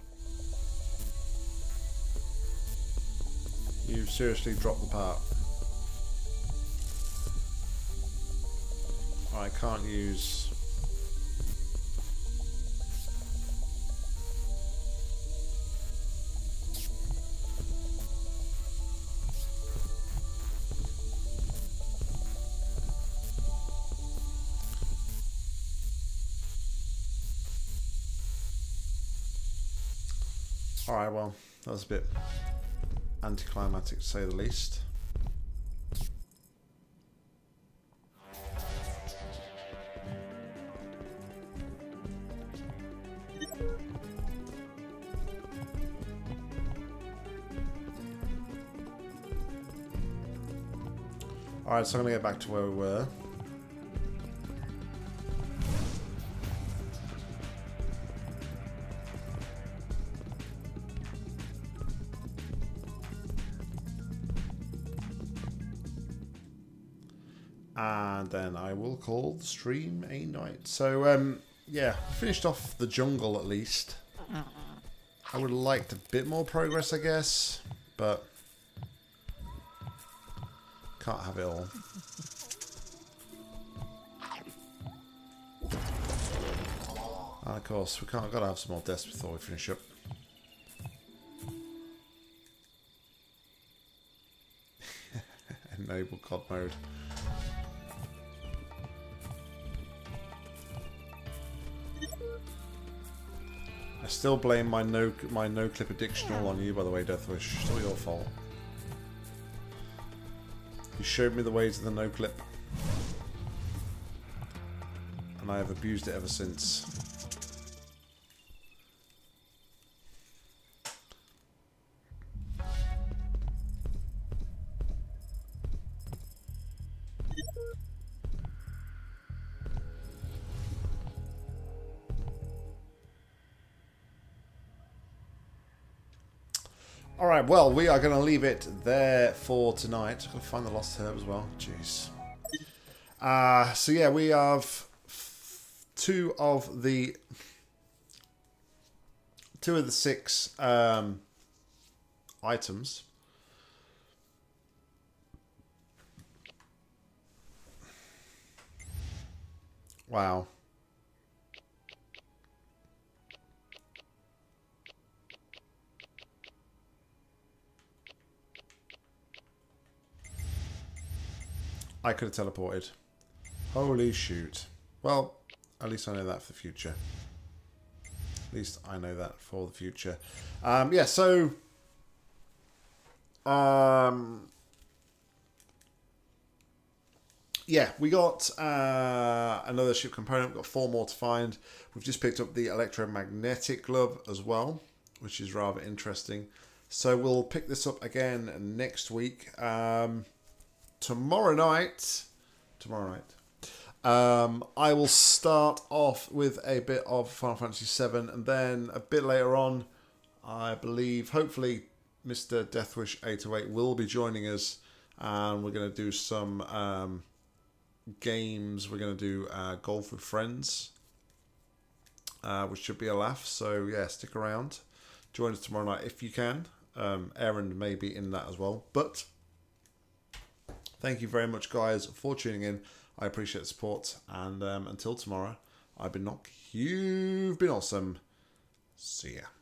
You've seriously dropped the part. I can't use... Alright, well, that was a bit anticlimactic to say the least. Alright, so I'm going to get back to where we were. And then I will call the stream a night. So, um, yeah, finished off the jungle at least. I would have liked a bit more progress, I guess, but can't have it all. And of course, we can't. Got to have some more deaths before we finish up. Enable C O D mode. I still blame my no my no clip addiction all on you, by the way, Deathwish. Still your fault. You showed me the ways of the no clip, and I have abused it ever since. Alright, well, we are going to leave it there for tonight. I'm going to find the lost herb as well. Jeez. Uh, so, yeah, we have two of the... Two of the six um, items. Wow. I could have teleported. Holy shoot. Well, at least I know that for the future. At least I know that for the future. Um, yeah, so... Um, yeah, we got uh, another ship component. We've got four more to find. We've just picked up the electromagnetic glove as well, which is rather interesting. So we'll pick this up again next week. Um, tomorrow night... Tomorrow night... Um, I will start off with a bit of Final Fantasy seven, and then a bit later on, I believe, hopefully, Mister Deathwish eight oh eight will be joining us, and we're going to do some um, games. We're going to do uh, Golf with Friends, uh, which should be a laugh. So yeah, stick around. Join us tomorrow night if you can. Um, Aaron may be in that as well. But thank you very much, guys, for tuning in. I appreciate the support, and um, until tomorrow, I've been Nock. You've been awesome. See ya.